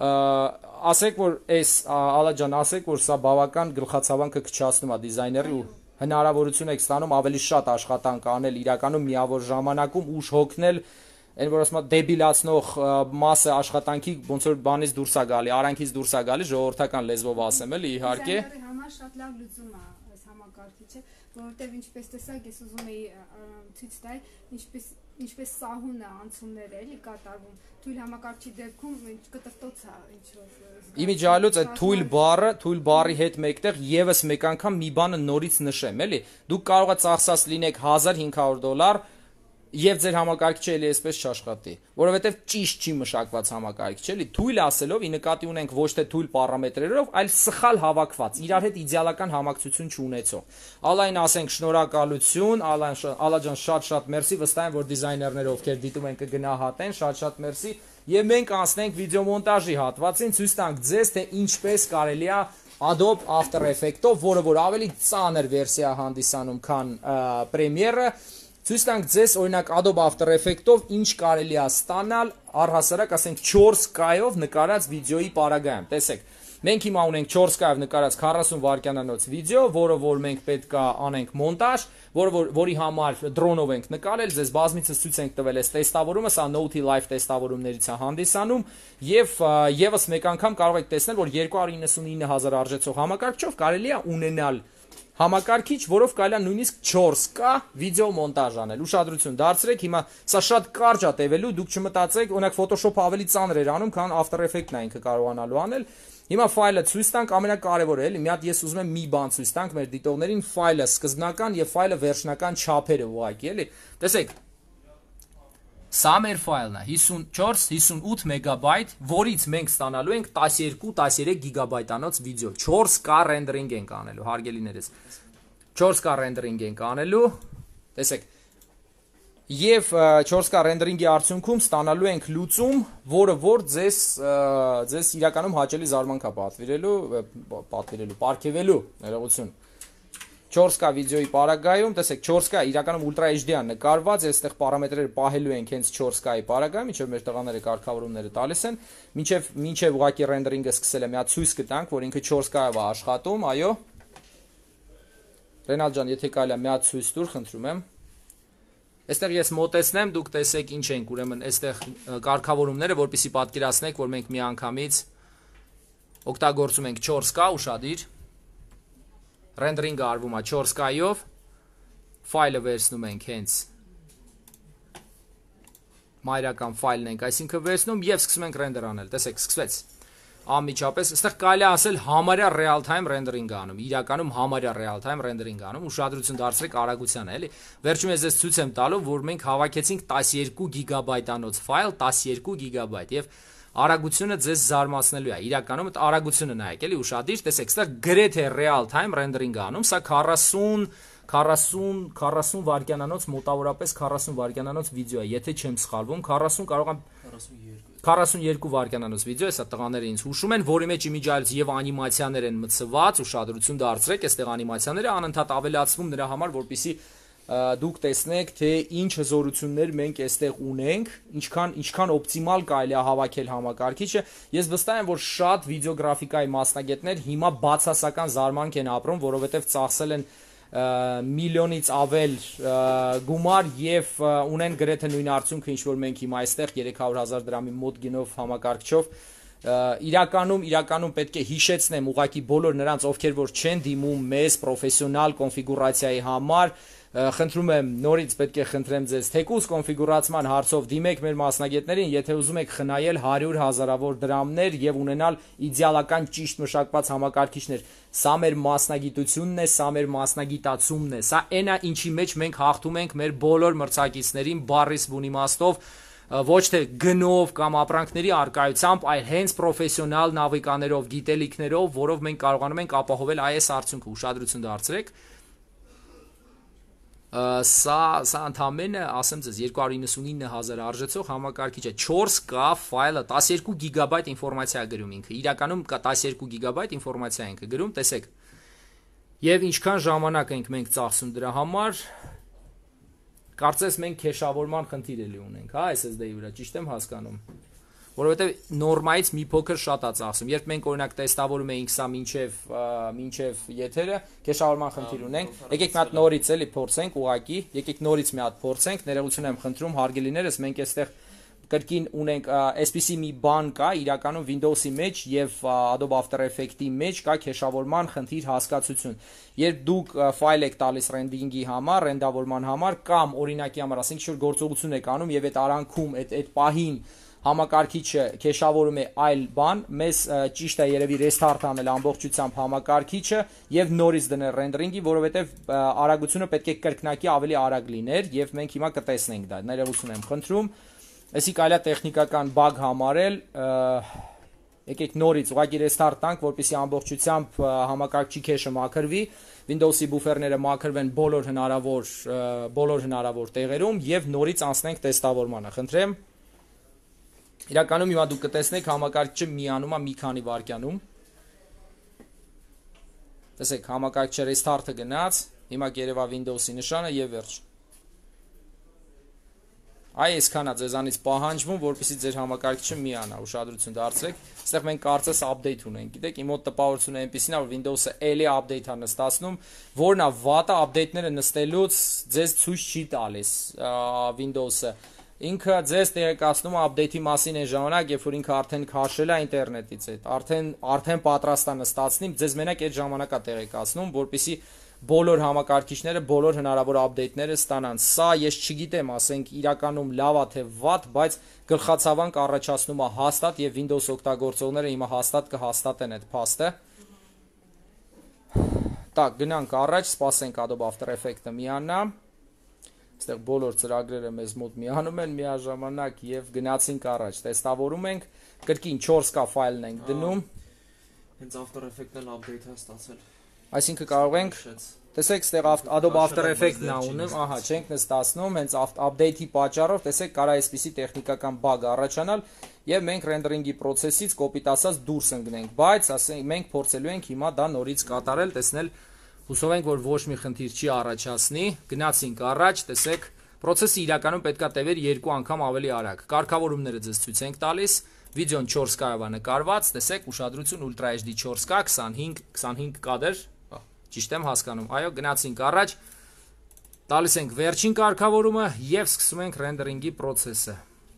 Ասեք որ այս Ալա ջան, ասեք որ սա բավական գլխացավանքը քչացնում է դիզայների ու հնարավորություն եք ստանում ավելի շատ աշխատանք անել իրականում միավոր ժամանակում ուժ հոգնել այն որ ասում դեբիլացնող մասը աշխատանքի ոնց որ բանից դուրս է գալի, արանքից դուրս է գալի, ժողովրդական լեզվով ասեմ էլի իհարկե։ Դիզայների համար շատ լավ լուծում է այս համակարգիչը, որովհետև ինչպես տեսակ ես ուզում էի ցույց տալ, ինչպես ինչպես սահուն է անցումները էլի կատարվում։ Թույլ համակարգչի դեպքում կտրտոց է ինչ որ Իմիջիալոց այդ թույլ բառը, թույլ բառի հետ մեկտեղ եւս մեկ անգամ մի բանը նորից նշեմ, էլի։ Դուք կարող եք ծախսած լինեք հազար հինգ հարյուր դոլար եւ ձեր համակարգիչը էլի այսպես չաշխատի, որովհետեւ ճիշտ չի մշակված համակարգիչ, էլի։ Թույլ ասելով ի նկատի ունենք ոչ թե թույլ պարամետրերով, այլ սխալ հավաքված, իրար հետ իդեալական համակցություն չունեցող։ Ալայն ասենք շնորհակալություն, Ալան Ալաջան շատ-շատ մերսի, վստահ եմ որ դիզայներները ովքեր դիտում են կգնահատեն, շատ-շատ մերսի։ Եվ մենք անցնենք վիդեոմոնտաժի հատվածին, ցույց տանք ձեզ թե ինչպես կարելի է Adobe After Effects-ով, որը որ ավելի ծանր վերսիա հանդիսանում, քան Premiere-ը, ցույց տանք ձեզ օրինակ Adobe After Effects-ով ինչ կարելի է ստանալ առհասարակ ասենք չորս կայով նկարած վիդեոյի պարագայում։ Տեսեք, մենք հիմա ունենք չորս կայով նկարած քառասուն վայրկյանանոց վիդեո, որը որ մենք պետք է անենք մոնտաժ, որը որ որի համար դրոնով ենք նկարել, ձեզ բազմիցս ցույց ենք տվել այս տեստավորումը, սա Note Live տեստավորումներից է հանդիսանում, եւ եւս մեկ անգամ կարող եք տեսնել, որ երկու հարյուր իննսունինը հազար արժեցող համակարգչով կարելի է ունենալ համակարգիչ, որով կարելի է նույնիսկ չորս կա վիդեո մոնտաժ անել։ Ուշադրություն դարձրեք, հիմա սա շատ կարճ է տևելու, դուք չմտածեք, օրինակ Photoshop-ը ավելի ծանր էր անում, քան After Effects-ն է ինքը կարողանալու անել։ Հիմա ֆայլը ցույց տանք, ամենակարևորը էլի, մի հատ ես ուզում եմ մի բան ցույց տանք մեր դիտողներին, ֆայլը սկզբնական եւ ֆայլը վերջնական չափերը ուղղակի, էլի։ Տեսեք, սա մեր ֆայլն է, հիսունչորս հիսունութ մեգաբայթ, որից մենք ստանալու ենք տասներկու տասներեք գիգաբայտանոց վիդեո, չորս կա ռենդերինգ ենք անելու, հարգելիներս, չորս կա ռենդերինգ ենք անելու, տեսեք, եւ չորս կա ռենդերինգի արդյունքում ստանալու ենք լուծում, որը որ ձեզ ձեզ իրականում հաճելի զարմանք է պատվիրելու, պատվիրելու, պարգևելու, ներողություն։ չորս կա վիդեոյի պարագայում, տեսեք, չորս կա իրականում Ultra H D-ա նկարված, այստեղ պարամետրերը պահելու ենք հենց չորս կայի պարագայում, ինչեւ մեր տղաները կարգավորումները տալիս են, մինչեւ մինչեւ ուղղակի ռենդերինգը սկսել է, մի հատ ցույց կտանք, որ ինքը չորս կայով է աշխատում, այո։ Ռենալ ջան, եթե կարելի է մի հատ ցույց տուր, խնդրում եմ։ Այստեղ ես մոտեցնեմ, դուք տեսեք ինչ ենք, ուրեմն այստեղ կարգավորումները, որպեսզի պատկերացնեք, որ մենք միանգամից օգտագործում ենք չորս կա ուշադիր։ Ռենդերինգը արվում է չորս կայով, ֆայլը վերցնում ենք հենց մայրական ֆայլն ենք, այսինքն վերցնում եւ սկսում ենք ռենդեր անել։ Տեսեք, սկսվեց։ Անմիջապես, այստեղ կարելի է ասել համարյա real time rendering անում, իրականում համարյա real time rendering անում, ուշադրություն դարձրեք արագությանը, էլի։ Վերջում ես ձեզ ցույց եմ տալու, որ մենք հավաքեցինք տասներկու գիգաբայտանոց ֆայլ, տասներկու գիգաբայտ եւ արագությունը ձեզ զարմացնելու է։ Իրականում այդ արագությունը նայեք, էլի ուշադիր, տեսեք, այստեղ գրեթե real time rendering անում, սա քառասուն քառասուն քառասուն վայրկյանանոց մոտավորապես քառասուն վայրկյանանոց վիդեո է, եթե չեմ սխալվում, քառասուն կարող եմ քառասուն երկու վայրկյանանոց վիդեո է, սա տղաները ինձ հուշում են, որի մեջ իմիջիալից եւ անիմացիաներ են մցված, ուշադրություն դարձրեք, այստեղ անիմացիաները անընդհատ ավելացվում նրա համար, որպեսզի դուք տեսնեք, թե ինչ հզորություններ մենք այստեղ ունենք, ինչքան ինչքան օպտիմալ կարելի է հավաքել համակարգիչը։ Ես վստահ եմ, որ շատ վիդեոգրաֆիկայի մասնագետներ հիմա բացասական զարմանք են ապրում, որովհետեւ ծախսել են միլիոնից ավել գումար եւ ունեն գրեթե նույն արդյունքը, ինչ որ մենք հիմա այստեղ երեք հարյուր հազար դրամի մոտ գինով համակարգչով իրականում իրականում պետք է հիշեցնեմ ուղղակի բոլոր նրանց, ովքեր որ չեն դիմում մեզ պրոֆեսիոնալ կոնֆիգուրացիայի համար, խնդրում եմ նորից պետք է խնդրեմ ձեզ թեկուզ կոնֆիգուրացման հարցով դիմեք մեր մասնագետներին, եթե ուզում եք խնայել հարյուր հազարավոր դրամներ եւ ունենալ իդեալական ճիշտ մշակված համակարգիչներ։ Սա մեր մասնագիտությունն է, սա մեր մասնագիտացումն է, սա այն է, ինչի մեջ մենք հաղթում ենք մեր բոլոր մրցակիցներին բառիս բուն իմաստով, ոչ թե գնով կամ ապրանքների արկայությամբ, այլ հենց պրոֆեսիոնալ նավիկաներով, գիտելիքներով, որով մենք կարողանում ենք ապահովել այս արդյունքը։ Ուշադրություն դարձրեք։ Սա սա ընդամենը, ասեմ ձեզ, երկու հարյուր իննսունինը հազար արժեցող համակարգիչ է, չորս կա ֆայլը, տասներկու գիգաբայթ ինֆորմացիա գրում ինքը, իրականում կա տասներկու գիգաբայթ ինֆորմացիա ինքը գրում, տեսեք, եւ ինչքան ժամանակ ենք մենք ծախսում դրա համար, կարծես մենք քեշավորման խնդիր էլի ունենք, հա, էս էս դեի վրա, ճիշտ եմ հասկանում, որովհետեւ նորմայից մի փոքր շատ է ծախսում, երբ մենք օրինակ տեստավորում էինք սա մինչեւ մինչեւ եթերը, քեշավորման խնդիր ունենք, եկեք մի հատ նորից էլի փորձենք ուղակի, եկեք նորից մի հատ փորձենք, ներողություն եմ խնդրում, հարգելիներս, մենք այստեղ կրկին ունենք այսպիսի մի բան կա իրականում Windows-ի մեջ եւ Adobe After Effects-ի մեջ կա քեշավորման խնդիր հասկացություն։ Երբ դուք ֆայլ եք տալիս ռենդինգի համար, ռենդավորման համար կամ օրինակի համար, ասենք ինչ-որ գործողություն եք անում եւ այդ արանքում, այդ այդ պահին համակարգիչը քեշավորում է այլ բան, մեզ ճիշտ է երևի restart անել ամբողջությամբ համակարգիչը եւ նորից դնել ռենդերինգի, որովհետեւ արագությունը պետք է կրկնակի ավելի արագ լիներ եւ մենք հիմա կտեսնենք դա։ Ներողություն եմ խնդրում։ Այսի կարելի է տեխնիկական bug համարել, եկեք նորից ուղղակի restart տանք, որպեսզի ամբողջությամբ համակարգչի քեշը մաքրվի, Windows-ի բուֆերները մաքրվեն բոլոր հնարավոր բոլոր հնարավոր տեղերում եւ նորից անցնենք տեստավորմանը։ Խնդրեմ։ Իրականում հիմա դուք կտեսնեք համակարգիչը միանում է մի քանի վայրկյանում։ Տեսեք, համակարգիչը restart-ը գնաց, հիմա կերևա Windows-ի նշանը եւ վերջ։ Այ այսքանա ձեզանից պահանջվում, որպեսզի ձեր համակարգիչը միանա, ուշադրություն դարձրեք։ Այստեղ մենք կարծես update ունենք։ Գիտեք, իմ մոտ տպավորությունը այնպեսին է, որ Windows-ը էլի update-ա նստացնում, որն է վատը update-ները նստելուց ձեզ ցույց չի տալիս Windows-ը։ Ինքը ձեզ տեղեկացնում է update-ի մասին այն ժամանակ, երբ որ ինքը արդեն քաշել է ինտերնետից այդ, արդեն արդեն պատրաստ է նստացնի, ձեզ մենակ այդ ժամանակ է տեղեկացնում, որպեսզի բոլոր համակարգիչները բոլոր հնարավոր update-ները ստանան։ Սա ես չգիտեմ, ասենք իրականում լավ է թե վատ, բայց գլխացավանք առաջացնում է հաստատ եւ Windows օգտագործողները հիմա հաստատ կհաստատեն այդ փաստը։ Так, գնանք առաջ, սպասենք Adobe After Effects-ը միանա։ Այստեղ բոլոր ծրագրերը մեզ մոտ միանում են միաժամանակ եւ գնացինք առաջ։ Տեստավորում ենք, կրկին չորս կա ֆայլն ենք դնում։ Հենց After Effects-ն էլ update-ը ստացել։ Այսինքն կարող ենք, տեսեք, այստեղ Adobe After Effects-ն է ունում, ահա, չենք նստացնում, հենց update-ի պատճառով, տեսեք, կարա այսպիսի տեխնիկական bug առաջանալ եւ մենք ռենդերինգի process-ից կոպիտ ասած դուրս ընկնենք, բայց ասենք մենք փորձելու ենք հիմա դա նորից կատարել, տեսնել, հուսով ենք, որ ոչ մի խնդիր չի առաջացնի, գնացինք առաջ, տեսեք, process-ը իրականում պետքա տևեր երկու անգամ ավելի արագ։ Կարգավորումները ձեզ ցույց ենք տալիս, վիդեոն չորս կայով է նկարված, տեսեք, ուշադրություն Ultra H D չորս կա, քսանհինգ քսանհինգ կադր, ճիշտ եմ հասկանում, այո, գնացինք առաջ, տալիս ենք վերջին կարգավորումը եւ սկսում ենք ռենդերինգի process-ը։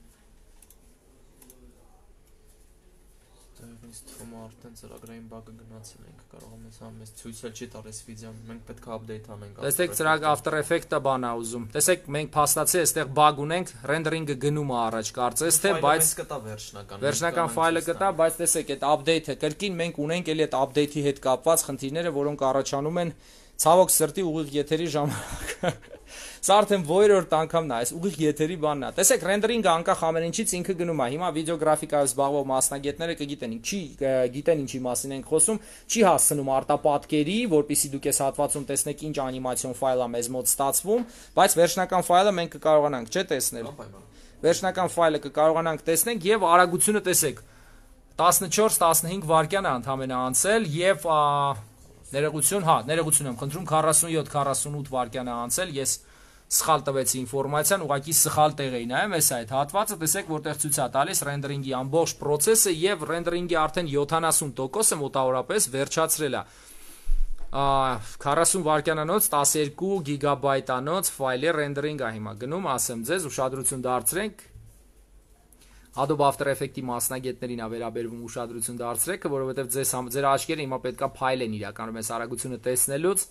Արդեն ծրագրային բակը գնացել ենք, կարող եմ ասեմ, մեզ ցույց էլ չի տալիս վիդեոն, մենք պետք է update անենք։ Տեսեք, ծրագ After Effects-ը բան է ուզում։ Տեսեք, մենք փաստացի այստեղ bug ունենք, ռենդերինգը գնում է առաջ, կարծես թե, բայց կտա վերջնական։ Վերջնական ֆայլը կտա, բայց տեսեք, այդ update-ը կրկին մենք ունենք էլի այդ update-ի հետ կապված խնդիրները, որոնք առաջանում են ցավոք սրտի ուղիղ եթերի ժամանակ։ Սա արդեն ո-րորդ անգամն է, այս ուղիղ եթերի բանն է։ Տեսեք, ռենդերինգը անկախ ամեն ինչից ինքը գնում է։ Հիմա վիդեոգրաֆիկայով զբաղվող մասնագետները կգիտեն, չի գիտեն ինչի մասին ենք խոսում, չի հասցնում արտապատկերի, որpիսի դուք այս հատվածում տեսնեք ինչ անիմացիոն ֆայլ է մեզ մոտ ստացվում, բայց վերջնական ֆայլը մենք կկարողանանք չէ տեսնել։ Վերջնական ֆայլը կկարողանանք տեսնել եւ արագությունը տեսեք։ տասնչորս տասնհինգ վայրկյան է ընդհանրապես անցել եւ ներողություն, հա, ներողություն եմ խնդրում, քառասունյոթ քառասունութ վայրկյան է անցել, ես սխալ տվեցի ինֆորմացիան, ուղղակի սխալ տեղ էի նայում, այս այդ հատվածը տեսեք, որտեղ ցույց է տալիս ռենդերինգի ամբողջ process-ը եւ ռենդերինգի արդեն յոթանասուն տոկոսը մոտավորապես վերջացրել է։ քառասուն վայրկյանանոց տասներկու գիգաբայտանոց ֆայլի ռենդերինգ է հիմա գնում, ասեմ ձեզ, ուշադրություն դարձրեք։ Adobe After Effects-ի մասնագետներին է վերաբերվում ուշադրություն դարձրեք, որովհետեւ ձեզ ձեր աչքերը հիմա պետքա փայլ են իրականում այս արագությունը տեսնելուց։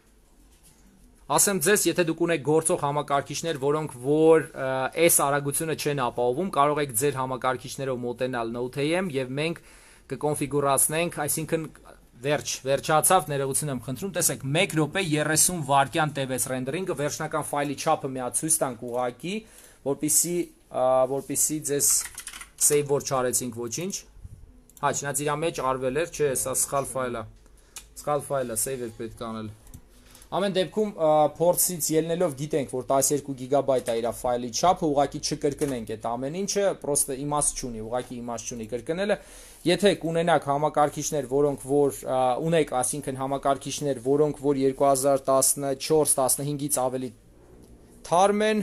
Ասեմ ձեզ, եթե դուք ունեք գործող համակարգիչներ, որոնք որ այս արագությունը չեն ապահովում, կարող եք ձեր համակարգիչներով մոտենալ Note A M եւ մենք կկոնֆիգուրացնենք, այսինքն վերջ, վերջացավ, ներողություն եմ խնդրում, տեսեք, մեկ րոպե երեսուն վայրկյան տևեց ռենդերինգը, վերջնական ֆայլի չափը մի հատ ցույց տանք ուղղակի, որպեսզի որպեսզի ձեզ save որ չարեցինք ոչինչ։ Հա, չնայած իր մեջ արվել էր, չէ, սա սխալ ֆայլ է։ Սխալ ֆայլ է, save է պետք անել։ Ամեն դեպքում փորձից ելնելով գիտենք, որ տասներկու գիգաբայթ է իր ֆայլի չափը, ուղղակի չկրկնենք այդ ամեն ինչը, պրոստը իմաստ չունի, ուղղակի իմաստ չունի կրկնելը։ Եթե կունենաք համակարգիչներ, որոնք որ ունեք, այսինքն համակարգիչներ, որոնք որ երկու հազար տասնչորս տասնհինգից ավելի թարմ են,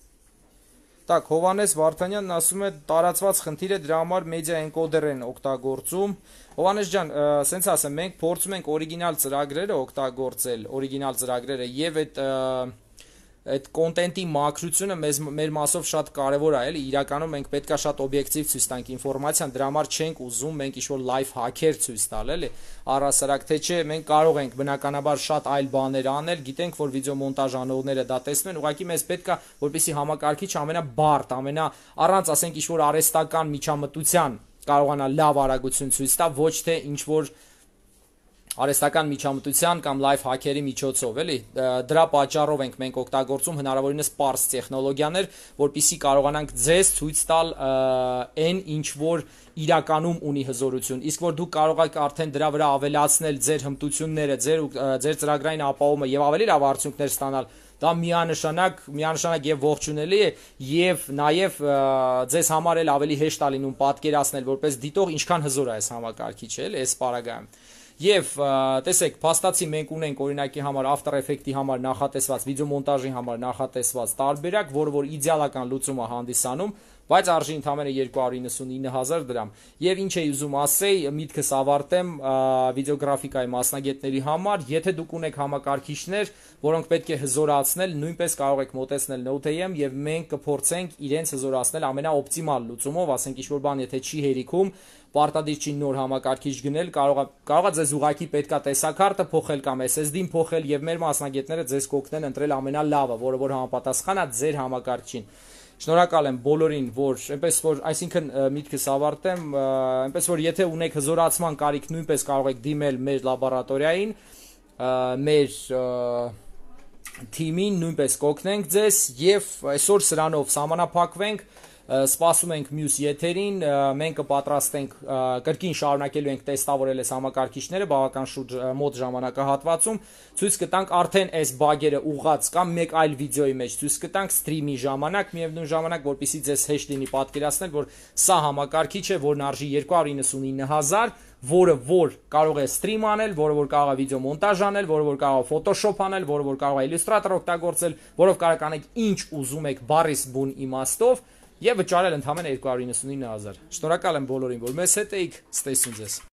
Так, Հովանես Վարդանյանն ասում է տարածված խնդիր է, դրա համար մեդիա էնկոդեր են օգտագործում։ Հովանես ջան, սենց ասեմ, մենք փորձում ենք օրիգինալ ծրագրերը օգտագործել, օրիգինալ ծրագրերը եւ այդ այդ կոնտենտի մաքրությունը մեզ մեր մասով շատ կարևոր է, էլի, իրականում մենք պետքա շատ օբյեկտիվ ցույց տանք ինֆորմացիան, դրա համար չենք ուզում մենք ինչ-որ լայվ հաքեր ցույց տալ, էլի, առհասարակ թե չէ, մենք կարող ենք բնականաբար շատ այլ բաներ անել, գիտենք, որ վիդեոմոնտաժ անողները դա տեսնում են, ուղղակի մեզ պետքա, որպեսզի համակարգիչը ամենաբարդ, ամենա առանց ասենք ինչ-որ արհեստական միջամտության կարողանա լավ արագություն ցույց տա, ոչ թե ինչ-որ արհեստական միջամտության կամ լայվ հաքերի միջոցով, էլի, դրա պատճառով ենք մենք օգտագործում հնարավորինս պարզ տեխնոլոգիաներ, որպեսզի կարողանանք ձեզ ցույց տալ այն ինչ որ իրականում ունի հզորություն, իսկ որ դուք կարող եք արդեն դրա վրա ավելացնել ձեր հմտությունները, ձեր ձեր ծրագրային ապահովումը եւ ավելի լավ արդյունքներ ստանալ, դա միանշանակ, միանշանակ եւ ողջունելի է եւ նաեւ ձեզ համար էլ ավելի հեշտ է լինում պատկերացնել որպես դիտող ինչքան հզոր է այս համակարգիչը, էլի, այս պարագայում։ Եվ տեսեք, փաստացի մենք ունենք օրինակի համար After Effects-ի համար նախատեսված, վիդեոմոնտաժի համար նախատեսված տարբերակ, որը որ իդեալական լուծում է հանդիսանում, բայց արժի ընդամենը երկու հարյուր իննսունինը հազար դրամ։ Եվ ինչ էի ուզում ասեի, միտքս ավարտեմ վիդեոգրաֆիկայի մասնագետների համար, եթե դուք ունեք համակարգիչներ, որոնք պետք է հզորացնել, նույնպես կարող եք մոտեցնել Note A M եւ մենք կփորձենք իրենց հզորացնել ամենաօպտիմալ լուծումով, ասենք ինչ-որ բան եթե չի հերիքում, պարտադիր չի նոր համակարգիչ գնել, կարող է կարող է ձեզ ուղակի պետքա տեսակարտը փոխել կամ S S D-ն փոխել եւ մեր մասնագետները ձեզ կօգնեն ընտրել ամենալավը, որը որ համապատասխան է ձեր համակարգչին։ Շնորհակալ եմ բոլորին, որ այնպես որ, այսինքն միտքս ավարտեմ, այնպես որ եթե ունեք հզորացման կարիք, նույնպես կարող եք դիմել մեր լաբորատորիային, մեր թիմին, նույնպես կօգնենք ձեզ եւ այսօր սրանով սահմանափակվենք, սպասում ենք մյուս եթերին, մենք կպատրաստենք կրկին շարունակելու ենք տեստավորել այս համակարգիչները բավական շուտ մոտ ժամանակահատվածում, ցույց կտանք արդեն այս բագերը ուղղած կամ մեկ այլ վիդեոյի մեջ ցույց կտանք սթրիմի ժամանակ, միևնույն ժամանակ, որպեսզի ձեզ հեշտ լինի պատկերացնել, որ սա համակարգիչ է, որն արժի երկու հարյուր իննսունինը հազար, որը որ կարող է սթրիմ անել, որը որ կարող է վիդեոմոնտաժ անել, որը որ կարող է Photoshop անել, որը որ կարող է Illustrator օգտագործել, որով կարող եք ինչ ուզում եք բառիս բուն իմաստով եւ վճարել ընդամենը երկու հարյուր իննսունինը հազար։ Շնորհակալ եմ բոլորին, որ մեզ հետ էիք, ստեսուն ձեզ։